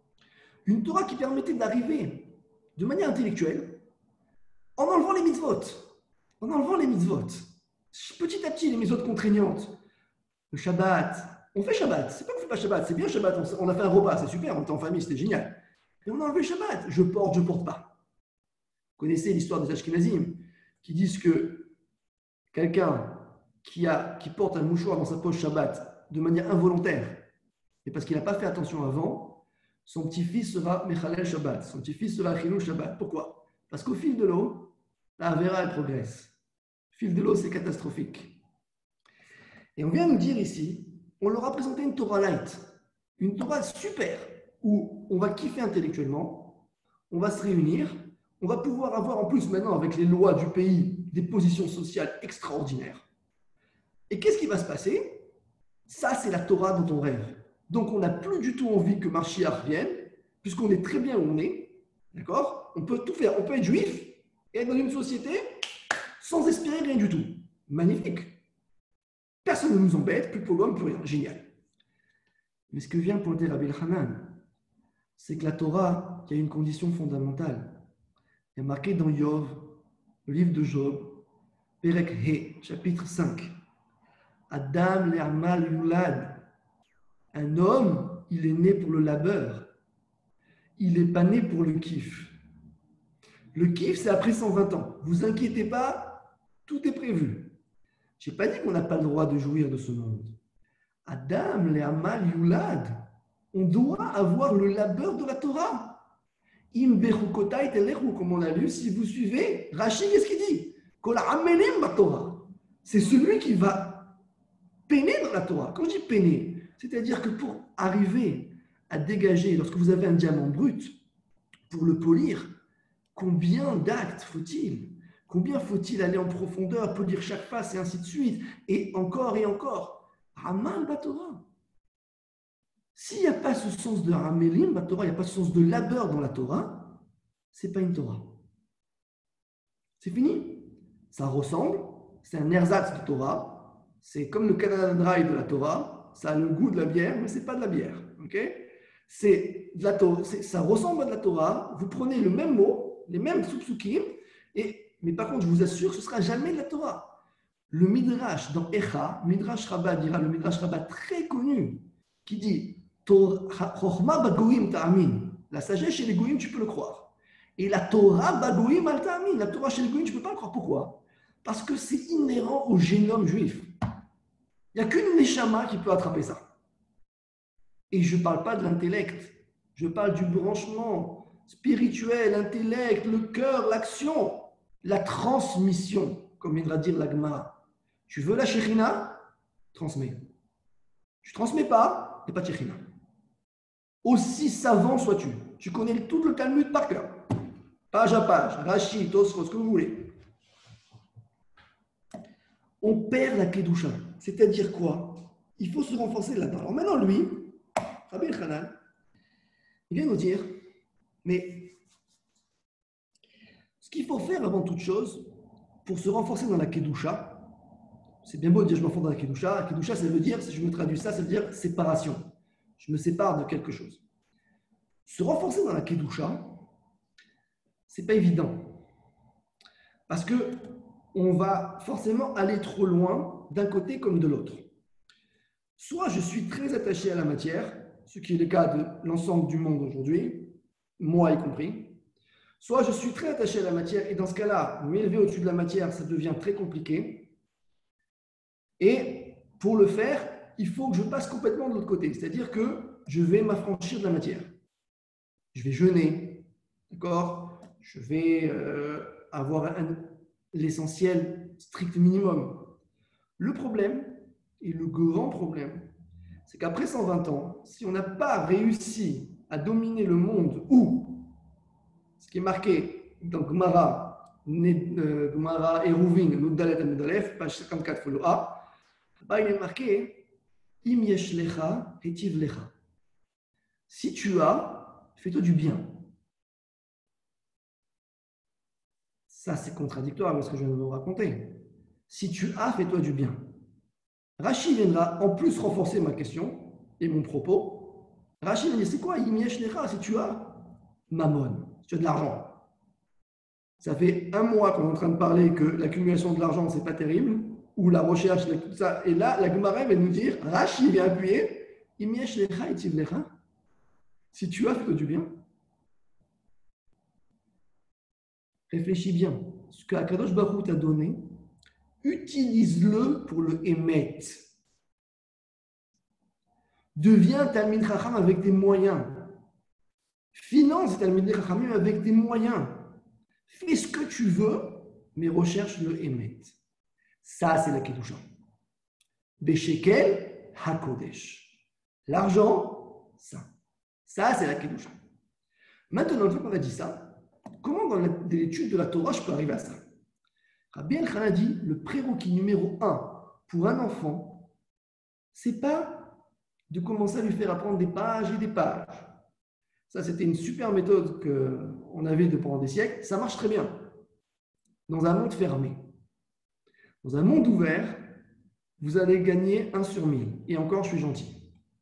S1: Une Torah qui permettait d'arriver de manière intellectuelle en enlevant les mitzvot. En enlevant les mitzvot. Petit à petit, les mitzvot contraignantes. Le Shabbat. On fait Shabbat. C'est pas qu'on fait pas Shabbat. C'est bien Shabbat. On a fait un repas. C'est super. On était en famille. C'était génial. Mais on a enlevé le Shabbat. Je porte, je porte pas. Vous connaissez l'histoire des Ashkenazim qui disent que quelqu'un qui, a, qui porte un mouchoir dans sa poche Shabbat de manière involontaire, et parce qu'il n'a pas fait attention avant, son petit-fils sera Mechalel Shabbat, son petit-fils sera Chilul Shabbat. Pourquoi? Parce qu'au fil de l'eau, la Avera, elle progresse. Au fil de l'eau, c'est catastrophique. Et on vient nous dire ici, on leur a présenté une Torah light, une Torah super, où on va kiffer intellectuellement, on va se réunir, on va pouvoir avoir en plus maintenant avec les lois du pays des positions sociales extraordinaires. Et qu'est-ce qui va se passer? Ça, c'est la Torah dont on rêve. Donc, on n'a plus du tout envie que Mashiach vienne, puisqu'on est très bien où on est. D'accord? On peut tout faire. On peut être juif et être dans une société sans espérer rien du tout. Magnifique. Personne ne nous embête, plus de pogrom, plus rien. Génial. Mais ce que vient pointer Rabbi Elchanan, c'est que la Torah, il y a une condition fondamentale. Il y a marqué dans Yov, le livre de Job, Perek He, chapitre cinq. Adam le'amal yulad. Un homme, il est né pour le labeur. Il n'est pas né pour le kiff. Le kiff, c'est après cent vingt ans. Vous inquiétez pas, tout est prévu. Je n'ai pas dit qu'on n'a pas le droit de jouir de ce monde. Adam le'amal yulad. On doit avoir le labeur de la Torah. Im bechukotai telechu, comme on a lu, si vous suivez, Rashi, qu'est-ce qu'il dit? Kol ha'amelim b'Torah. C'est celui qui va peiner dans la Torah. Quand je dis peiner, c'est-à-dire que pour arriver à dégager, lorsque vous avez un diamant brut, pour le polir, combien d'actes faut-il? Combien faut-il aller en profondeur, polir chaque face et ainsi de suite, et encore et encore? Amal b'Torah. S'il n'y a pas ce sens de Hamelim, la Torah, il n'y a pas ce sens de labeur dans la Torah, ce n'est pas une Torah. C'est fini. Ça ressemble, c'est un ersatz de Torah, c'est comme le Canada Dry de la Torah, ça a le goût de la bière, mais ce n'est pas de la bière. Okay? C'est de la Torah, c'est, ça ressemble à de la Torah, vous prenez le même mot, les mêmes soupsukim, et, mais par contre, je vous assure, ce ne sera jamais de la Torah. Le Midrash dans Echa, Midrash Rabbah dira, le Midrash Rabbah très connu, qui dit la sagesse chez les goïms, tu peux le croire. Et la Torah bagoïm al ta'amin, la Torah chez les goïms, tu ne peux pas le croire. Pourquoi? Parce que c'est inhérent au génome juif. Il n'y a qu'une neshama qui peut attraper ça. Et je ne parle pas de l'intellect. Je parle du branchement spirituel, intellect, le cœur, l'action, la transmission, comme viendra dire la Gemara. Tu veux la Shekhinah? Transmets. Tu ne transmets pas, il n'y a pas de Shekhinah. Aussi savant sois-tu. Tu connais tout le Talmud par cœur. Page à page, Rashi, Tosfos, ce que vous voulez. On perd la Kedusha. C'est-à-dire quoi? Il faut se renforcer là-dedans. Alors maintenant, lui, Rabbi Elchanan, il vient nous dire, mais ce qu'il faut faire avant toute chose, pour se renforcer dans la Kedusha, c'est bien beau de dire je m'enfonce dans la Kedusha. La Kedusha, ça veut dire, si je me traduis ça, ça veut dire séparation. Je me sépare de quelque chose. Se renforcer dans la Kedusha, ce n'est pas évident. Parce qu'on va forcément aller trop loin d'un côté comme de l'autre. Soit je suis très attaché à la matière, ce qui est le cas de l'ensemble du monde aujourd'hui, moi y compris. Soit je suis très attaché à la matière et dans ce cas-là, m'élever au-dessus de la matière, ça devient très compliqué. Et pour le faire, il faut que je passe complètement de l'autre côté. C'est-à-dire que je vais m'affranchir de la matière. Je vais jeûner, d'accord? Je vais euh, avoir un, l'essentiel strict minimum. Le problème, et le grand problème, c'est qu'après cent vingt ans, si on n'a pas réussi à dominer le monde où, ce qui est marqué dans Gemara, euh, Gemara Eruvin, Nuddalet Amudalef, page cinquante-quatre, follow A, bah, il est marqué Im yesh lecha hetiv lecha. Si tu as, fais-toi du bien. Ça, c'est contradictoire avec ce que je viens de vous raconter. Si tu as, fais-toi du bien. Rashi viendra en plus renforcer ma question et mon propos. Rashi va dire, c'est quoi Im yesh lecha, si tu as mammon, si tu as de l'argent. Ça fait un mois qu'on est en train de parler que l'accumulation de l'argent, c'est pas terrible, ou la recherche, tout ça. Et là, la Gemara va nous dire, Rashi vient appuyer, Im yesh lecha hetiv lecha. Si tu as, fais-toi du bien. Réfléchis bien. Ce que Akadosh Baruch Hu t'a donné, utilise-le pour le émettre. Deviens Talmid Chacham avec tes moyens. Finance Talmid Chachamim avec tes moyens. Fais ce que tu veux, mais recherche le émettre. Ça, c'est la Kedusha. Beshekel HaKodesh. L'argent, ça. Ça, c'est la Kedusha. Maintenant, une fois qu'on a dit ça, comment dans l'étude de la Torah je peux arriver à ça? Rabbi Elchanan a dit, le prérequis numéro un pour un enfant, c'est pas de commencer à lui faire apprendre des pages et des pages. Ça, c'était une super méthode qu'on avait pendant des siècles. Ça marche très bien. Dans un monde fermé. Dans un monde ouvert, vous allez gagner un sur mille. Et encore, je suis gentil.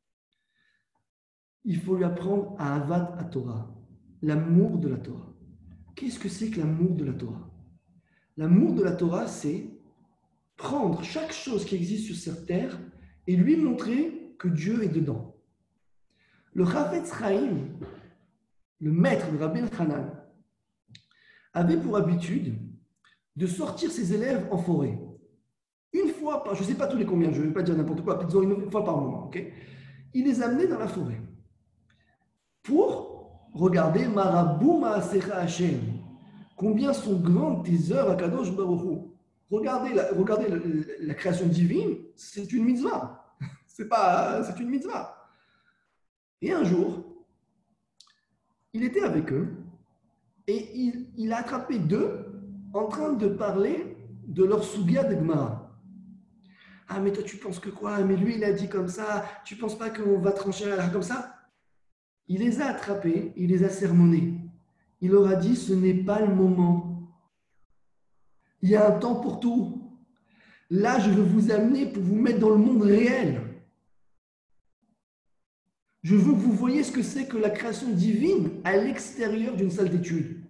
S1: Il faut lui apprendre à Avat à Torah, l'amour de la Torah. Qu'est-ce que c'est que l'amour de la Torah? L'amour de la Torah, c'est prendre chaque chose qui existe sur cette terre et lui montrer que Dieu est dedans. Le Chafetz Chaim, le maître de Rabbi Elchanan, avait pour habitude de sortir ses élèves en forêt. Une fois par, je ne sais pas tous les combien, je ne vais pas dire n'importe quoi, disons une fois par mois. Okay, il les amenait dans la forêt pour regarder Marabou Maasecha Hashem. Combien sont grandes tes œuvres à Kadosh Baruch Hu. Regardez, la, regardez la, la création divine, c'est une mitzvah. C'est pas, c'est une mitzvah. Et un jour, il était avec eux et il, il a attrapé deux en train de parler de leur soubia de Gemara. Ah, mais toi, tu penses que quoi? Mais lui, il a dit comme ça. Tu penses pas qu'on va trancher là comme ça? Il les a attrapés, il les a sermonnés. Il leur a dit, ce n'est pas le moment. Il y a un temps pour tout. Là, je veux vous amener pour vous mettre dans le monde réel. Je veux que vous voyez ce que c'est que la création divine à l'extérieur d'une salle d'études.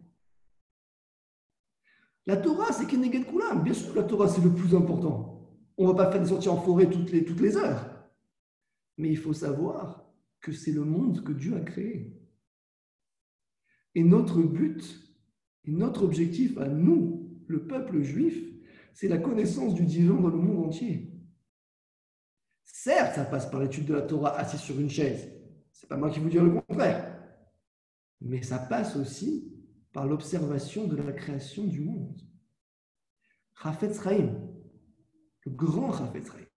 S1: La Torah, c'est Keneged Kulam. Bien sûr, la Torah, c'est le plus important. On ne va pas faire des sorties en forêt toutes les, toutes les heures. Mais il faut savoir que c'est le monde que Dieu a créé. Et notre but, et notre objectif à nous, le peuple juif, c'est la connaissance du divin dans le monde entier. Certes, ça passe par l'étude de la Torah assis sur une chaise. Ce n'est pas moi qui vous dis le contraire. Mais ça passe aussi par l'observation de la création du monde. Chafetz Chaim, le grand Chafetz Chaim.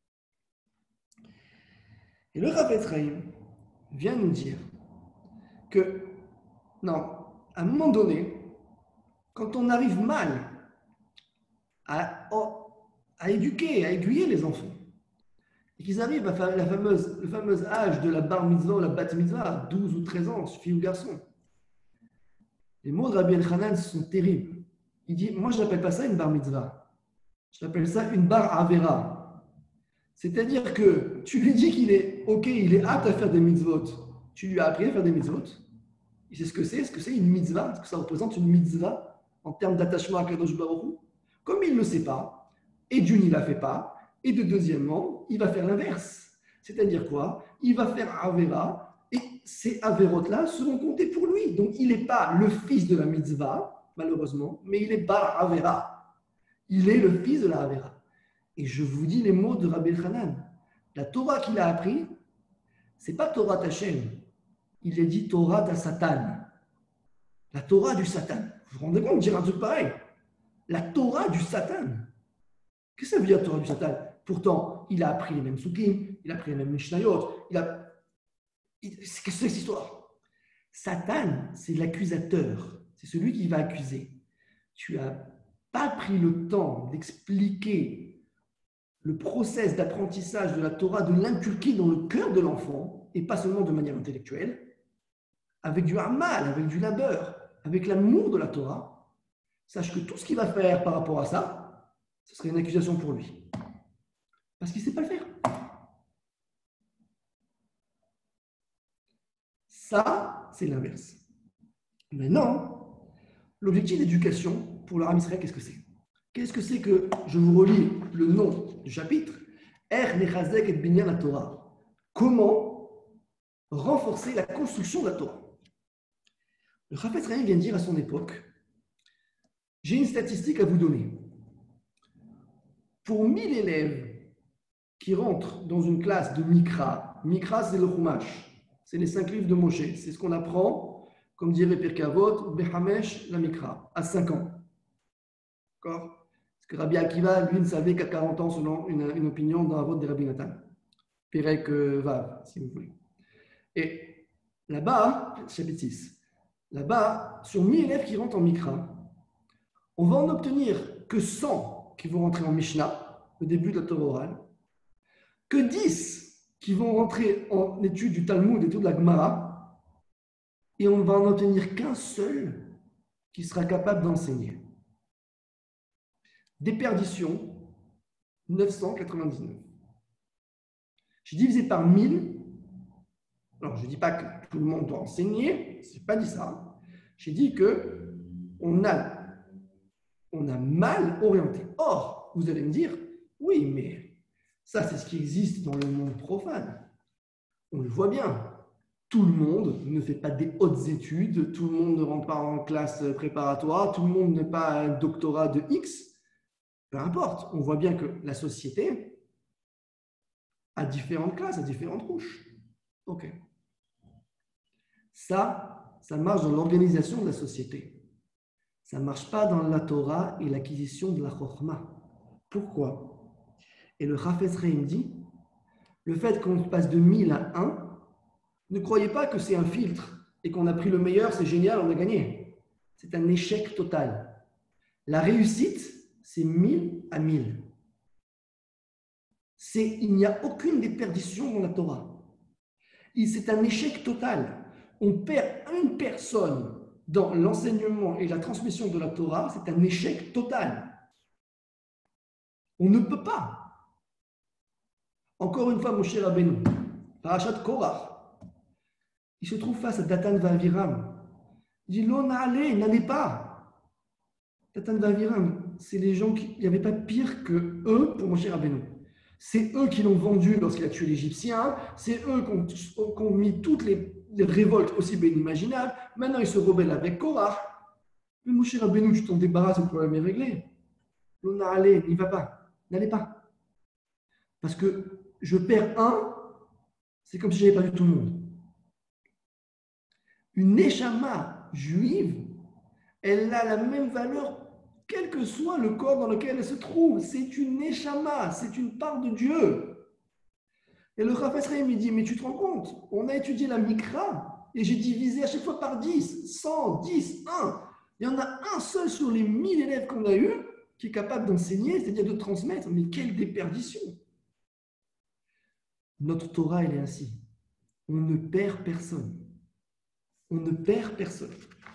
S1: Et le Chafetz Chaim vient nous dire que, non, à un moment donné, quand on arrive mal à, à éduquer, à aiguiller les enfants, et qu'ils arrivent à faire la fameuse, le fameux âge de la bar mitzvah ou la bat mitzvah, douze ou treize ans, fille ou garçon, les mots de Rabbi Elchanan sont terribles. Il dit, moi je n'appelle pas ça une bar mitzvah, je l'appelle ça une bar avera. C'est-à-dire que tu lui dis qu'il est ok, il est apte à faire des mitzvot, tu lui as appris à faire des mitzvot, il sait ce que c'est, ce que c'est une mitzvah, ce que ça représente une mitzvah en termes d'attachement à Kadosh Baruch Hu. Comme il ne le sait pas, et d'une il ne la fait pas, et de deuxièmement, il va faire l'inverse. C'est-à-dire quoi? Il va faire Avera, et ces Averot-là seront comptés pour lui. Donc, il n'est pas le fils de la mitzvah, malheureusement, mais il est Bar Avera. Il est le fils de la Avera. Et je vous dis les mots de Rabbi Hanan. La Torah qu'il a appris, ce n'est pas Torah d'Hachem. Il est dit Torah de Satan. La Torah du Satan. Vous vous rendez compte de dire un truc pareil? La Torah du Satan. Qu'est-ce que ça veut dire, Torah du Satan? Pourtant, il a appris les mêmes Sukkim, il a appris les mêmes Mishnayot. Il a... Qu'est-ce que c'est cette histoire? Satan, c'est l'accusateur. C'est celui qui va accuser. Tu n'as pas pris le temps d'expliquer le process d'apprentissage de la Torah, de l'inculquer dans le cœur de l'enfant, et pas seulement de manière intellectuelle, avec du amal, avec du labeur, avec l'amour de la Torah. Sache que tout ce qu'il va faire par rapport à ça, ce serait une accusation pour lui. Parce qu'il ne sait pas le faire. Ça, c'est l'inverse. Maintenant, l'objectif d'éducation pour le Ram Israël, qu'est-ce que c'est? Qu'est-ce que c'est que, je vous relis le nom du chapitre, Er Nechazek et Binyan la Torah. Comment renforcer la construction de la Torah? Le Chafetz Chaim vient de dire à son époque, j'ai une statistique à vous donner. Pour mille élèves qui rentrent dans une classe de Mikra, Mikra c'est le Chumash, c'est les cinq livres de Moshe, c'est ce qu'on apprend, comme dirait Pirkei Avot, Behamesh la Mikra, à cinq ans. D'accord? Parce que Rabbi Akiva, lui, ne savait qu'à quarante ans, selon une, une opinion d'un vote de Rabbi Nathan. Pérec Vav, si vous voulez. Et là-bas, chapitre six, là-bas, sur mille élèves qui rentrent en Mikra, on va en obtenir que cent qui vont rentrer en Mishnah, le début de la Torah orale, que dix qui vont rentrer en étude du Talmud et tout de la Gemara, et on va en obtenir qu'un seul qui sera capable d'enseigner. Déperdition, neuf cent quatre-vingt-dix-neuf. J'ai divisé par mille. Alors, je ne dis pas que tout le monde doit enseigner, je n'ai pas dit ça. J'ai dit qu'on a, on a mal orienté. Or, vous allez me dire, oui, mais ça, c'est ce qui existe dans le monde profane. On le voit bien. Tout le monde ne fait pas des hautes études, tout le monde ne rentre pas en classe préparatoire, tout le monde n'a pas un doctorat de X. Peu importe, on voit bien que la société a différentes classes, a différentes couches. Ok. Ça, ça marche dans l'organisation de la société. Ça ne marche pas dans la Torah et l'acquisition de la Chokhmah. Pourquoi? Et le Chafetz Chaim dit, le fait qu'on passe de mille à un, ne croyez pas que c'est un filtre et qu'on a pris le meilleur, c'est génial, on a gagné. C'est un échec total. La réussite, c'est mille à mille. C'est, il n'y a aucune déperdition dans la Torah. C'est un échec total. On perd une personne dans l'enseignement et la transmission de la Torah, c'est un échec total. On ne peut pas. Encore une fois, Moshe Rabbeinu, Parashat Korach, il se trouve face à Datan V'Aviram. Il dit, l'on n'allez, n'allez pas. Datan V'Aviram, c'est les gens qui, il n'y avait pas pire que eux pour Moshe Rabbeinu. C'est eux qui l'ont vendu lorsqu'il a tué l'Égyptien. C'est eux qui ont, qui ont mis toutes les, les révoltes aussi bien imaginables. Maintenant, ils se rebellent avec Korach. Mais Moshe Rabbeinu, tu t'en débarrasses, le problème est réglé. On a allé, n'y va pas. N'allez pas. Parce que je perds un, c'est comme si j'avais perdu tout le monde. Une neshama juive, elle a la même valeur quel que soit le corps dans lequel elle se trouve. C'est une neshama, c'est une part de Dieu. Et le Chafetz Chaim me dit, mais tu te rends compte, on a étudié la Mikra et j'ai divisé à chaque fois par dix, cent, dix, un. Il y en a un seul sur les mille élèves qu'on a eus qui est capable d'enseigner, c'est-à-dire de transmettre. Mais quelle déperdition! Notre Torah, elle est ainsi. On ne perd personne. On ne perd personne.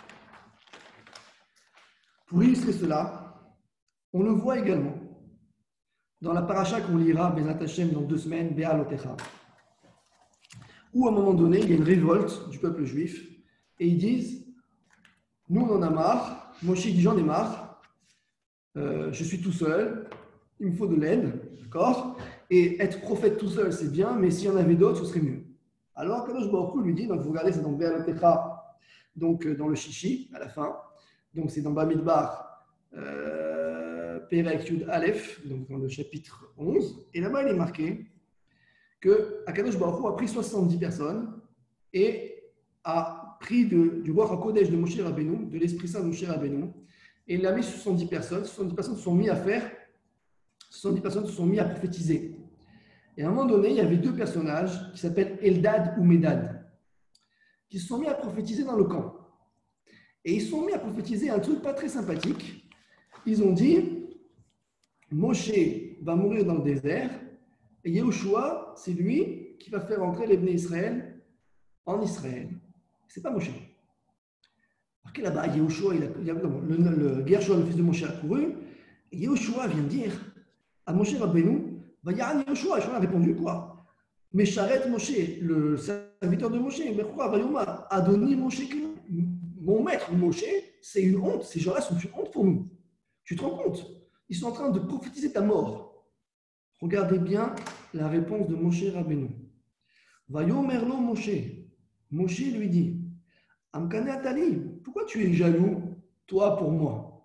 S1: Pour illustrer cela, on le voit également dans la paracha qu'on lira, Bezrat Hashem, dans deux semaines, Be'alotecha, où à un moment donné, il y a une révolte du peuple juif, et ils disent, nous on en a marre, Moshe dit j'en ai marre, euh, je suis tout seul, il me faut de l'aide, d'accord? Et être prophète tout seul, c'est bien, mais s'il y en avait d'autres, ce serait mieux. Alors, Kadosh Baruch Hu lui dit, donc vous regardez, c'est dans Be'alotecha, donc dans le Shishi, à la fin, donc c'est dans Bamidbar, euh, Perek Yud Aleph, donc dans le chapitre onze. Et là-bas, il est marqué que Akadosh Baruch Hu a pris soixante-dix personnes et a pris de, du Ruach HaKodesh de Moshe Rabbeinu, de l'Esprit Saint de Moshe Rabbeinu, et il a mis soixante-dix personnes. soixante-dix personnes se sont mis à faire, soixante-dix personnes se sont mis à prophétiser. Et à un moment donné, il y avait deux personnages qui s'appellent Eldad ou Medad, qui se sont mis à prophétiser dans le camp. Et ils se sont mis à prophétiser un truc pas très sympathique. Ils ont dit, Moshe va mourir dans le désert, et Yehoshua, c'est lui qui va faire entrer les Bnei Israël en Israël. C'est pas Moshe. Marqué là-bas, Yehoshua, il a, il a, non, le, le Gershon, le fils de Moshe, a couru, et Yehoshua vient dire à Moshe Rabbeinu, bah, Yaran Yehoshua, Yehoshua a répondu quoi? Mais Sharet Moshe, le serviteur de Moshe, Berchoua Vayoma, Adoni Moshe, mon maître Moshe, c'est une honte, ces gens-là sont une honte pour nous. Tu te rends compte? Ils sont en train de prophétiser ta mort. Regardez bien la réponse de Moshe Rabbeinu. Vayomerlo Moshe. Moshe lui dit, Amkane Atali, pourquoi tu es jaloux, toi, pour moi?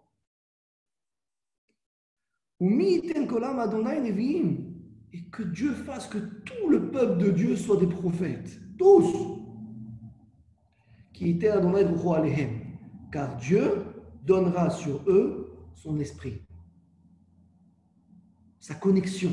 S1: Et que Dieu fasse que tout le peuple de Dieu soit des prophètes. Tous. Qui étaient Adonai B'Ro Alehem. Car Dieu donnera sur eux son esprit. Sa connexion.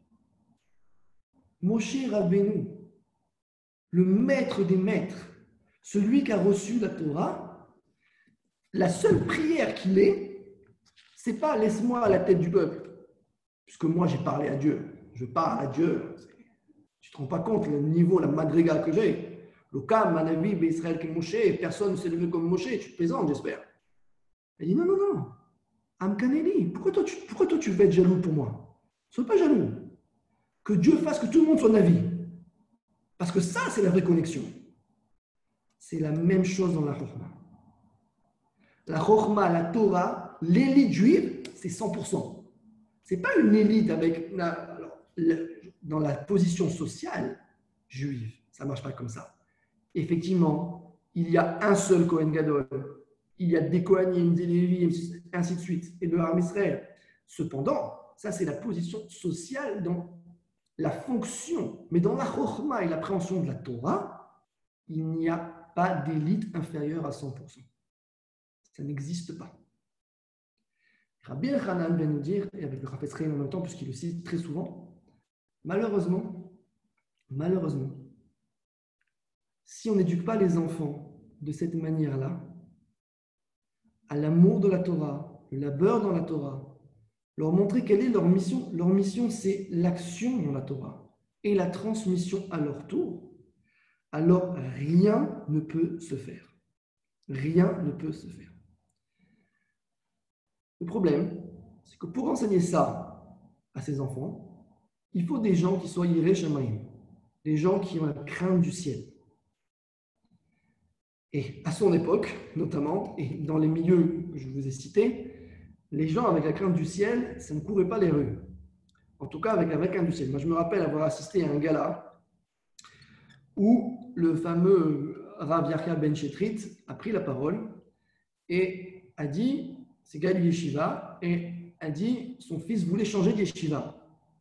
S1: Moshe Rabbeinu, le maître des maîtres, celui qui a reçu la Torah, la seule prière qu'il ait, c'est pas laisse-moi à la tête du peuple, puisque moi j'ai parlé à Dieu, je parle à Dieu. Tu te rends pas compte le niveau, la madriga que j'ai. Le Kam, Manavi, Israël qui Moshe, personne ne s'est levé comme Moshe, tu te plaisantes, j'espère. Il dit non, non, non, Amkaneli, pourquoi toi, tu, pourquoi toi tu veux être jaloux pour moi? Sois pas jaloux. Que Dieu fasse que tout le monde soit navi. Parce que ça, c'est la vraie connexion. C'est la même chose dans la Chokhmah. La Chokhmah, la Torah, l'élite juive, c'est cent pour cent. Ce n'est pas une élite avec la, alors, le, dans la position sociale juive. Ça ne marche pas comme ça. Effectivement, il y a un seul Kohen Gadol. Il y a des Kohanim, des Lévi, ainsi de suite, et le Ham Israël. Cependant, ça, c'est la position sociale dans la fonction. Mais dans la Chokhmah et l'appréhension de la Torah, il n'y a pas d'élite inférieure à cent pour cent. Ça n'existe pas. Rabbi Elchanan vient nous dire, et avec le Chafetz Chaim en même temps, puisqu'il le cite très souvent, malheureusement, malheureusement, si on n'éduque pas les enfants de cette manière-là, à l'amour de la Torah, le labeur dans la Torah, leur montrer quelle est leur mission. Leur mission, c'est l'action dans la Torah et la transmission à leur tour. Alors, rien ne peut se faire. Rien ne peut se faire. Le problème, c'est que pour enseigner ça à ses enfants, il faut des gens qui soient yirei shamayim, des gens qui ont la crainte du ciel. Et à son époque, notamment, et dans les milieux que je vous ai cités, les gens avec la crainte du ciel, ça ne courait pas les rues. En tout cas, avec la vraie crainte du ciel. Moi, je me rappelle avoir assisté à un gala où le fameux Rav Yachia Ben Shetrit a pris la parole et a dit, c'est gars du yeshiva, et a dit, son fils voulait changer de yeshiva.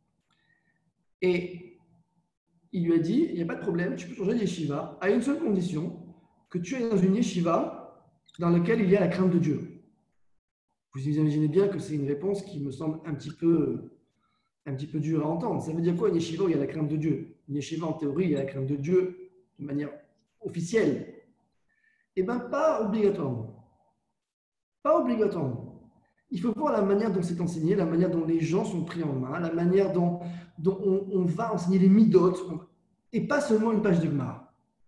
S1: Et il lui a dit, il n'y a pas de problème, tu peux changer de yeshiva à une seule condition, que tu es dans une yeshiva dans laquelle il y a la crainte de Dieu. Vous imaginez bien que c'est une réponse qui me semble un petit peu, un petit peu dure à entendre. Ça veut dire quoi une yeshiva où il y a la crainte de Dieu? Une yeshiva en théorie, il y a la crainte de Dieu de manière officielle. Eh bien, pas obligatoirement. Pas obligatoirement. Il faut voir la manière dont c'est enseigné, la manière dont les gens sont pris en main, la manière dont, dont on, on va enseigner les midotes, et pas seulement une page de Gemara.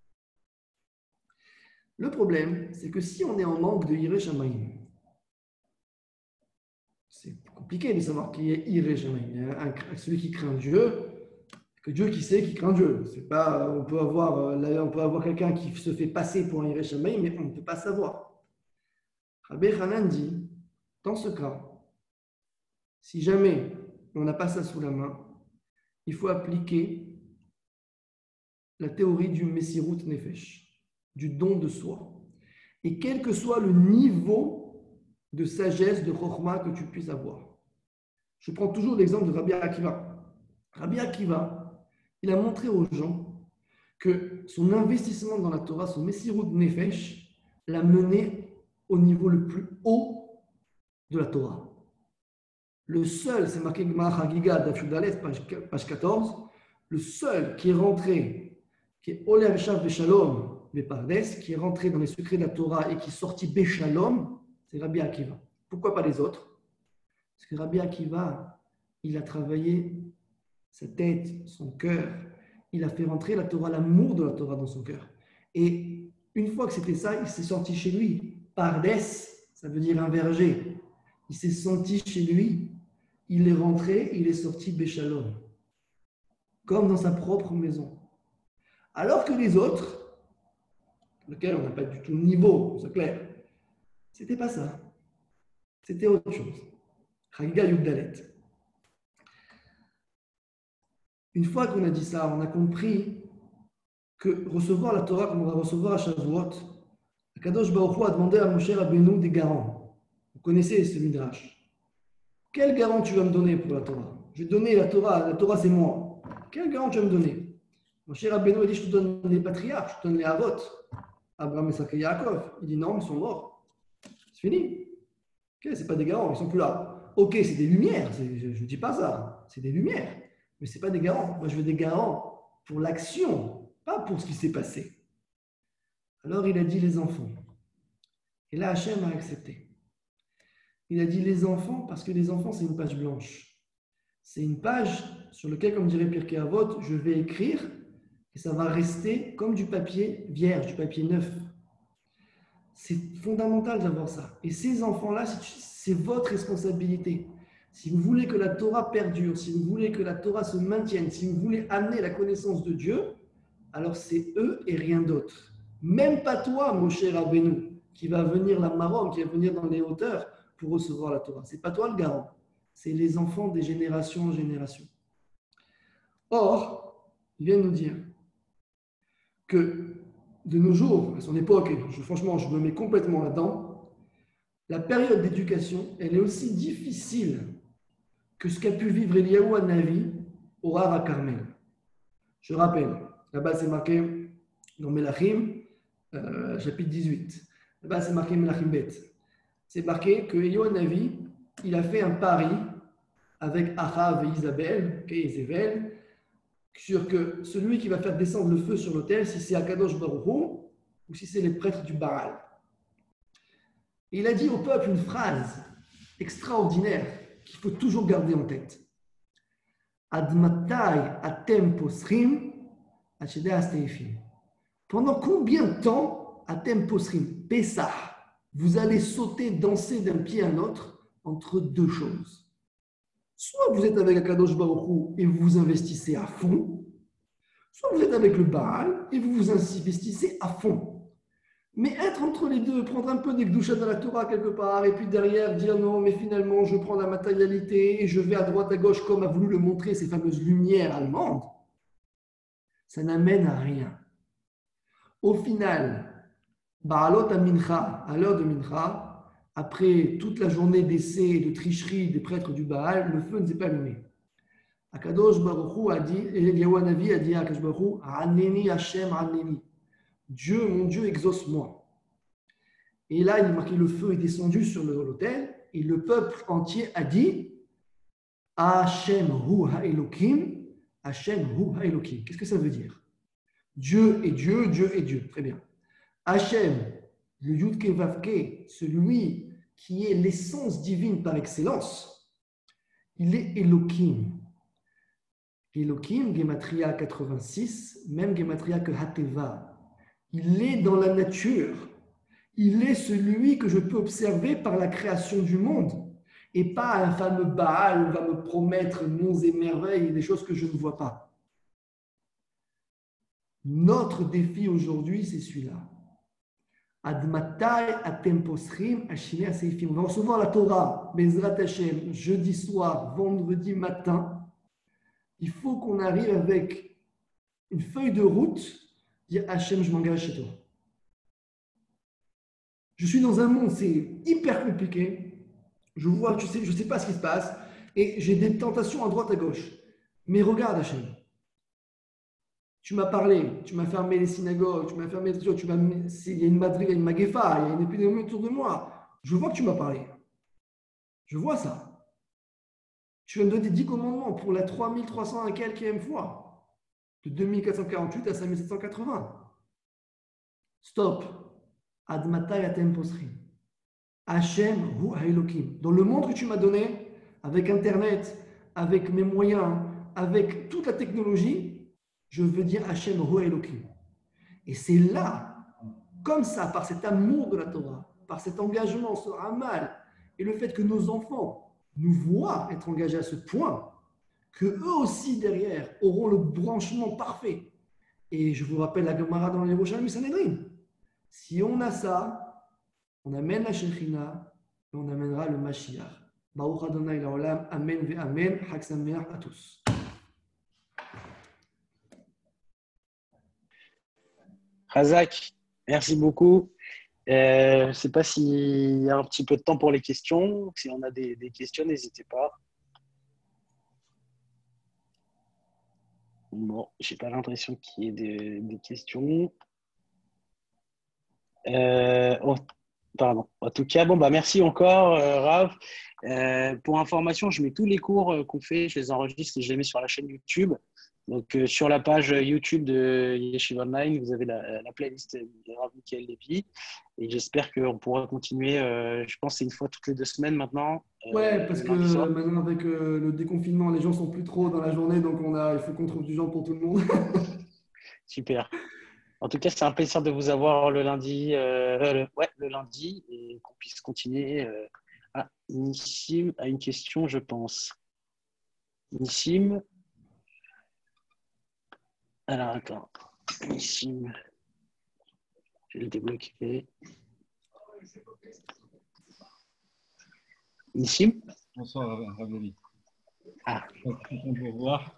S1: Le problème, c'est que si on est en manque de yirei shamayim, c'est compliqué de savoir qui est yirei shamayim. Celui qui craint Dieu, que Dieu qui sait qui craint Dieu. C'est pas, on peut avoir, on peut avoir quelqu'un qui se fait passer pour un yirei shamayim, mais on ne peut pas savoir. Rabbi Hanan dit, dans ce cas, si jamais on n'a pas ça sous la main, il faut appliquer la théorie du Messirut Nefesh, du don de soi. Et quel que soit le niveau de sagesse, de chokhmah que tu puisses avoir. Je prends toujours l'exemple de Rabbi Akiva. Rabbi Akiva, il a montré aux gens que son investissement dans la Torah, son Messirut Nefesh, l'a mené au niveau le plus haut de la Torah. Le seul, c'est marqué Gemara Chagiga d'Afudalès, page quatorze, le seul qui est rentré, qui est Olev Shav Beshalom, Bepardes, qui est rentré dans les secrets de la Torah et qui est sorti Beshalom, c'est Rabbi Akiva. Pourquoi pas les autres? Parce que Rabbi Akiva, il a travaillé sa tête, son cœur, il a fait rentrer la Torah, l'amour de la Torah dans son cœur. Et une fois que c'était ça, il s'est senti chez lui. Pardes, ça veut dire un verger. Il s'est senti chez lui, il est rentré, il est sorti Béchalom, comme dans sa propre maison. Alors que les autres, lesquels on n'a pas du tout le niveau, c'est clair, c'était pas ça. C'était autre chose. Chagiga Yuddalet. Une fois qu'on a dit ça, on a compris que recevoir la Torah comme on va recevoir à Shavuot, Kadosh Baruch Hu a demandé à Moshe Rabbeinu des garants. Vous connaissez ce midrash. Quel garant tu vas me donner pour la Torah? Je vais te donner la Torah, la Torah c'est moi. Quel garant tu vas me donner? Moshe Rabbeinu a dit, je te donne les patriarches, je te donne les Havot. Abraham, Isaac et Yaakov. Il dit non, ils sont morts. C'est fini. Okay, ce n'est pas des garants, ils ne sont plus là. Ok, c'est des lumières, je ne dis pas ça. C'est des lumières, mais ce n'est pas des garants. Moi, je veux des garants pour l'action, pas pour ce qui s'est passé. Alors, il a dit les enfants. Et là, Hachem a accepté. Il a dit les enfants, parce que les enfants, c'est une page blanche. C'est une page sur laquelle, comme dirait Pirkei Avot, je vais écrire et ça va rester comme du papier vierge, du papier neuf. C'est fondamental d'avoir ça. Et ces enfants-là, c'est votre responsabilité. Si vous voulez que la Torah perdure, si vous voulez que la Torah se maintienne, si vous voulez amener la connaissance de Dieu, alors c'est eux et rien d'autre. Même pas toi, Moshe Rabbeinu, qui va venir la Marom, qui va venir dans les hauteurs pour recevoir la Torah. C'est pas toi le garant. C'est les enfants des générations en génération. Or, il vient nous dire que de nos jours, à son époque, et je, franchement, je me mets complètement là-dedans, la période d'éducation, elle est aussi difficile que ce qu'a pu vivre Eliyahu Hanavi au Har HaKarmel. Je rappelle, là-bas c'est marqué dans Melachim, euh, chapitre dix-huit. Là-bas c'est marqué Melachim Bet. C'est marqué que Eliyahu Hanavi, il a fait un pari avec Achav et Isabelle, et Ézével, sur que celui qui va faire descendre le feu sur l'autel, si c'est Akadosh Baruch Hu ou si c'est les prêtres du Baal. Et il a dit au peuple une phrase extraordinaire qu'il faut toujours garder en tête. Ad matai atem posrim achedei asteifim. Pendant combien de temps atem posrim, Pessah, vous allez sauter, danser d'un pied à un autre entre deux choses. Soit vous êtes avec Akadosh Baruch Hu et vous vous investissez à fond, soit vous êtes avec le Baal et vous vous investissez à fond. Mais être entre les deux, prendre un peu d'Ekdusha dans la Torah quelque part, et puis derrière dire non, mais finalement je prends la matérialité et je vais à droite à gauche comme a voulu le montrer ces fameuses lumières allemandes, ça n'amène à rien. Au final, Baalot à Mincha, à l'heure de Mincha, après toute la journée d'essai et de tricherie des prêtres du Baal, le feu ne s'est pas allumé. Akadosh Baruch Hu a dit, Eliyahu Hanavi a dit à Akadosh Baruch Hu, Aneni Hashem Aneni. Dieu, mon Dieu, exauce-moi. Et là, il est marqué, le feu est descendu sur l'autel et le peuple entier a dit, Hashem Hu Ha'elokim, Hashem Hu Ha'elokim. Qu'est-ce que ça veut dire? Dieu est Dieu, Dieu est Dieu. Très bien. Hashem, le Yud-Ke Vav-Ke, celui qui est l'essence divine par excellence, il est Elohim. Elohim, Gematria quatre-vingt-six, même Gematria que Hateva. Il est dans la nature. Il est celui que je peux observer par la création du monde. Et pas un fameux Baal où va me promettre monts et merveilles et des choses que je ne vois pas. Notre défi aujourd'hui, c'est celui-là. Admatai atem posrim ashine aseifim. On va recevoir la Torah, Bezrat Hashem, jeudi soir, vendredi matin. Il faut qu'on arrive avec une feuille de route, dire Hashem, je m'engage chez toi. Je suis dans un monde, c'est hyper compliqué. Je vois, je sais, je sais pas ce qui se passe. Et j'ai des tentations à droite, à gauche. Mais regarde, Hachem. Tu m'as parlé, tu m'as fermé les synagogues, tu m'as fermé les trucs, tu m'as, il y a une madriga, il y a une maguefa, il y a une épidémie autour de moi. Je vois que tu m'as parlé. Je vois ça. Tu vas me donner dix commandements pour la trois mille trois cents et quelques fois. De deux mille quatre cent quarante-huit à cinq mille sept cent quatre-vingts. Stop. Admatai atem posri. Hachem hu haelokim. Dans le monde que tu m'as donné, avec Internet, avec mes moyens, avec toute la technologie, je veux dire Hachem hu haelokim. Et c'est là, comme ça, par cet amour de la Torah, par cet engagement, ce amal, et le fait que nos enfants nous voient être engagés à ce point, que eux aussi derrière auront le branchement parfait. Et je vous rappelle la Gemara dans les Yerushalmi Sanhedrin. Si on a ça, on amène la Shekhinah et on amènera le Mashiach. Baruch Adonai Laolam, Amen ve Amen, Chag Sameach à tous.
S2: Razak, merci beaucoup. Euh, je ne sais pas s'il y a un petit peu de temps pour les questions. Si on a des, des questions, n'hésitez pas. Bon, je n'ai pas l'impression qu'il y ait des, des questions. Euh, oh, pardon. En tout cas, bon, bah, merci encore, euh, Rav. Euh, pour information, je mets tous les cours euh, qu'on fait, je les enregistre et je les mets sur la chaîne YouTube. Donc, euh, sur la page YouTube de Yeshiva Online, vous avez la, la playlist de Rav Michael Levy. Et j'espère qu'on pourra continuer, euh, je pense que c'est une fois toutes les deux semaines maintenant. Euh,
S1: Ouais, parce
S2: le
S1: que
S2: lundi soir.
S1: maintenant avec euh, le déconfinement, les gens sont plus trop dans la journée, donc on a, il faut qu'on trouve du gens pour tout le monde.
S2: Super. En tout cas, c'est un plaisir de vous avoir le lundi, euh, le, ouais, le lundi et qu'on puisse continuer. Euh, ah, Nissim a une question, je pense. Nissim. Alors, attends. Nissim. Je vais le débloquer. Nissim.
S3: Bonsoir, Raveli.
S2: Ah.
S3: Content de vous revoir.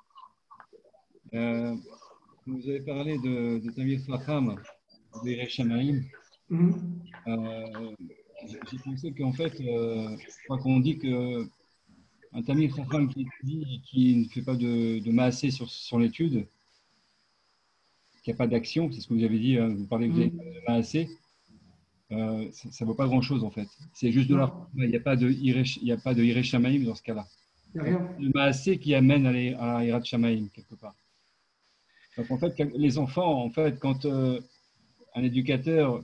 S3: Euh, vous avez parlé de, de Tamir Sacham, de Yeresh Shamayim.
S1: Mhm.
S3: Euh, J'ai pensé qu'en fait, euh, je crois qu'on dit qu'un Tamir Sacham qui étudie et qui ne fait pas de, de maasé sur son étude, qui n'a pas d'action, c'est ce que vous avez dit, hein, vous parlez que vous avez
S1: Mhm.
S3: pas de maasé, euh, ça ne vaut pas grand-chose en fait. C'est juste de la
S1: Non,
S3: il n'y a pas de Yeresh, il n'y a pas de Yeresh Shamayim dans ce cas-là.
S1: il n'y a
S3: Donc,
S1: rien.
S3: le maasé qui amène à la- à Yirat Shamayim quelque part. Donc en fait, les enfants, en fait, quand euh, un éducateur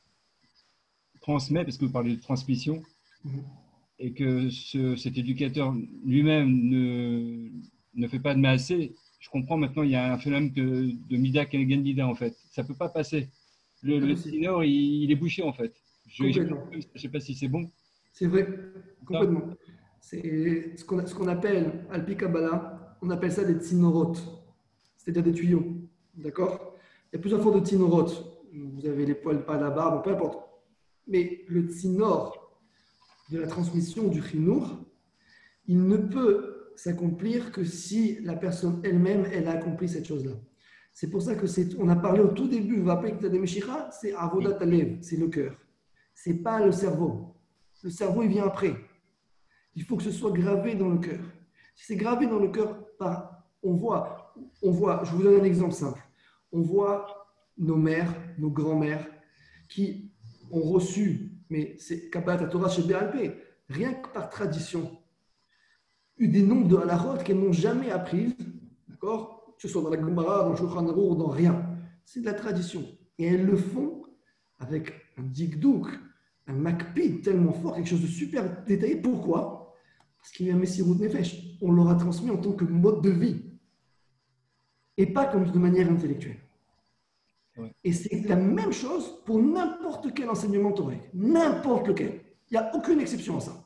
S3: transmet, parce que vous parlez de transmission,
S1: Mhm.
S3: et que ce, cet éducateur lui-même ne, ne fait pas de maasé, je comprends maintenant, il y a un phénomène de, de Mida Kenegen Mida en fait. Ça ne peut pas passer. Le, le
S1: Impossible.
S3: ténor, il, il est bouché en fait. Je
S1: Complètement.
S3: ne sais pas si c'est bon.
S1: C'est vrai,
S3: Ça,
S1: complètement. C'est ce qu'on ce qu'on appelle, Alpi Kabbalah, on appelle ça des tsinorotes, c'est-à-dire des tuyaux. D'accord? Il y a plusieurs formes de tsinorotes. Vous avez les poils, pas la barbe, peu importe. Mais le tsinor de la transmission du chinour, il ne peut s'accomplir que si la personne elle-même, elle a accompli cette chose-là. C'est pour ça que c'est, on a parlé au tout début, vous vous rappelez que Tadeh Meshicha, c'est Avodat Alev, c'est le cœur. C'est pas le cerveau. Le cerveau, il vient après. Il faut que ce soit gravé dans le cœur. Si c'est gravé dans le cœur, on voit, on voit, je vous donne un exemple simple. On voit nos mères, nos grands-mères qui ont reçu, mais c'est Kabbalat Torah chez B A L P, rien que par tradition, eu des nombres de halachot qu'elles n'ont jamais apprises, d'accord? Que ce soit dans la Gemara, dans le Shulchan Aruch, dans rien. C'est de la tradition. Et elles le font avec un dikdouk, un makpid tellement fort, quelque chose de super détaillé. Pourquoi? Parce qu'il y a un Messirut Nefesh. On leur a transmis en tant que mode de vie. Et pas comme de manière intellectuelle.
S3: ouais.
S1: Et c'est la même chose pour n'importe quel enseignement théorique. N'importe lequel. Il n'y a aucune exception à ça.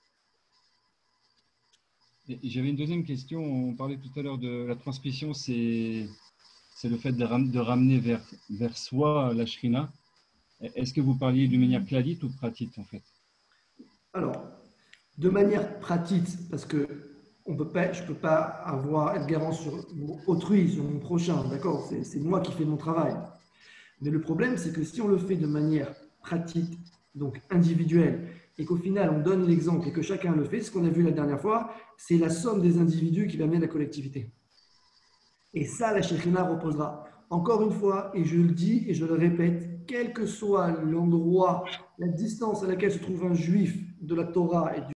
S3: J'avais une deuxième question. On parlait tout à l'heure de la transmission, c'est le fait de, ram, de ramener vers, vers soi la shrina. Est-ce que vous parliez d'une manière cladite ou pratite en fait?
S1: Alors, de manière pratique, parce que on peut pas, je ne peux pas avoir, être garant sur autrui, sur mon prochain, d'accord? C'est moi qui fais mon travail. Mais le problème, c'est que si on le fait de manière pratique, donc individuelle, et qu'au final, on donne l'exemple et que chacun le fait, ce qu'on a vu la dernière fois, c'est la somme des individus qui va amener la collectivité. Et ça, la Shekhina reposera. Encore une fois, et je le dis et je le répète, quel que soit l'endroit, la distance à laquelle se trouve un juif de la Torah et du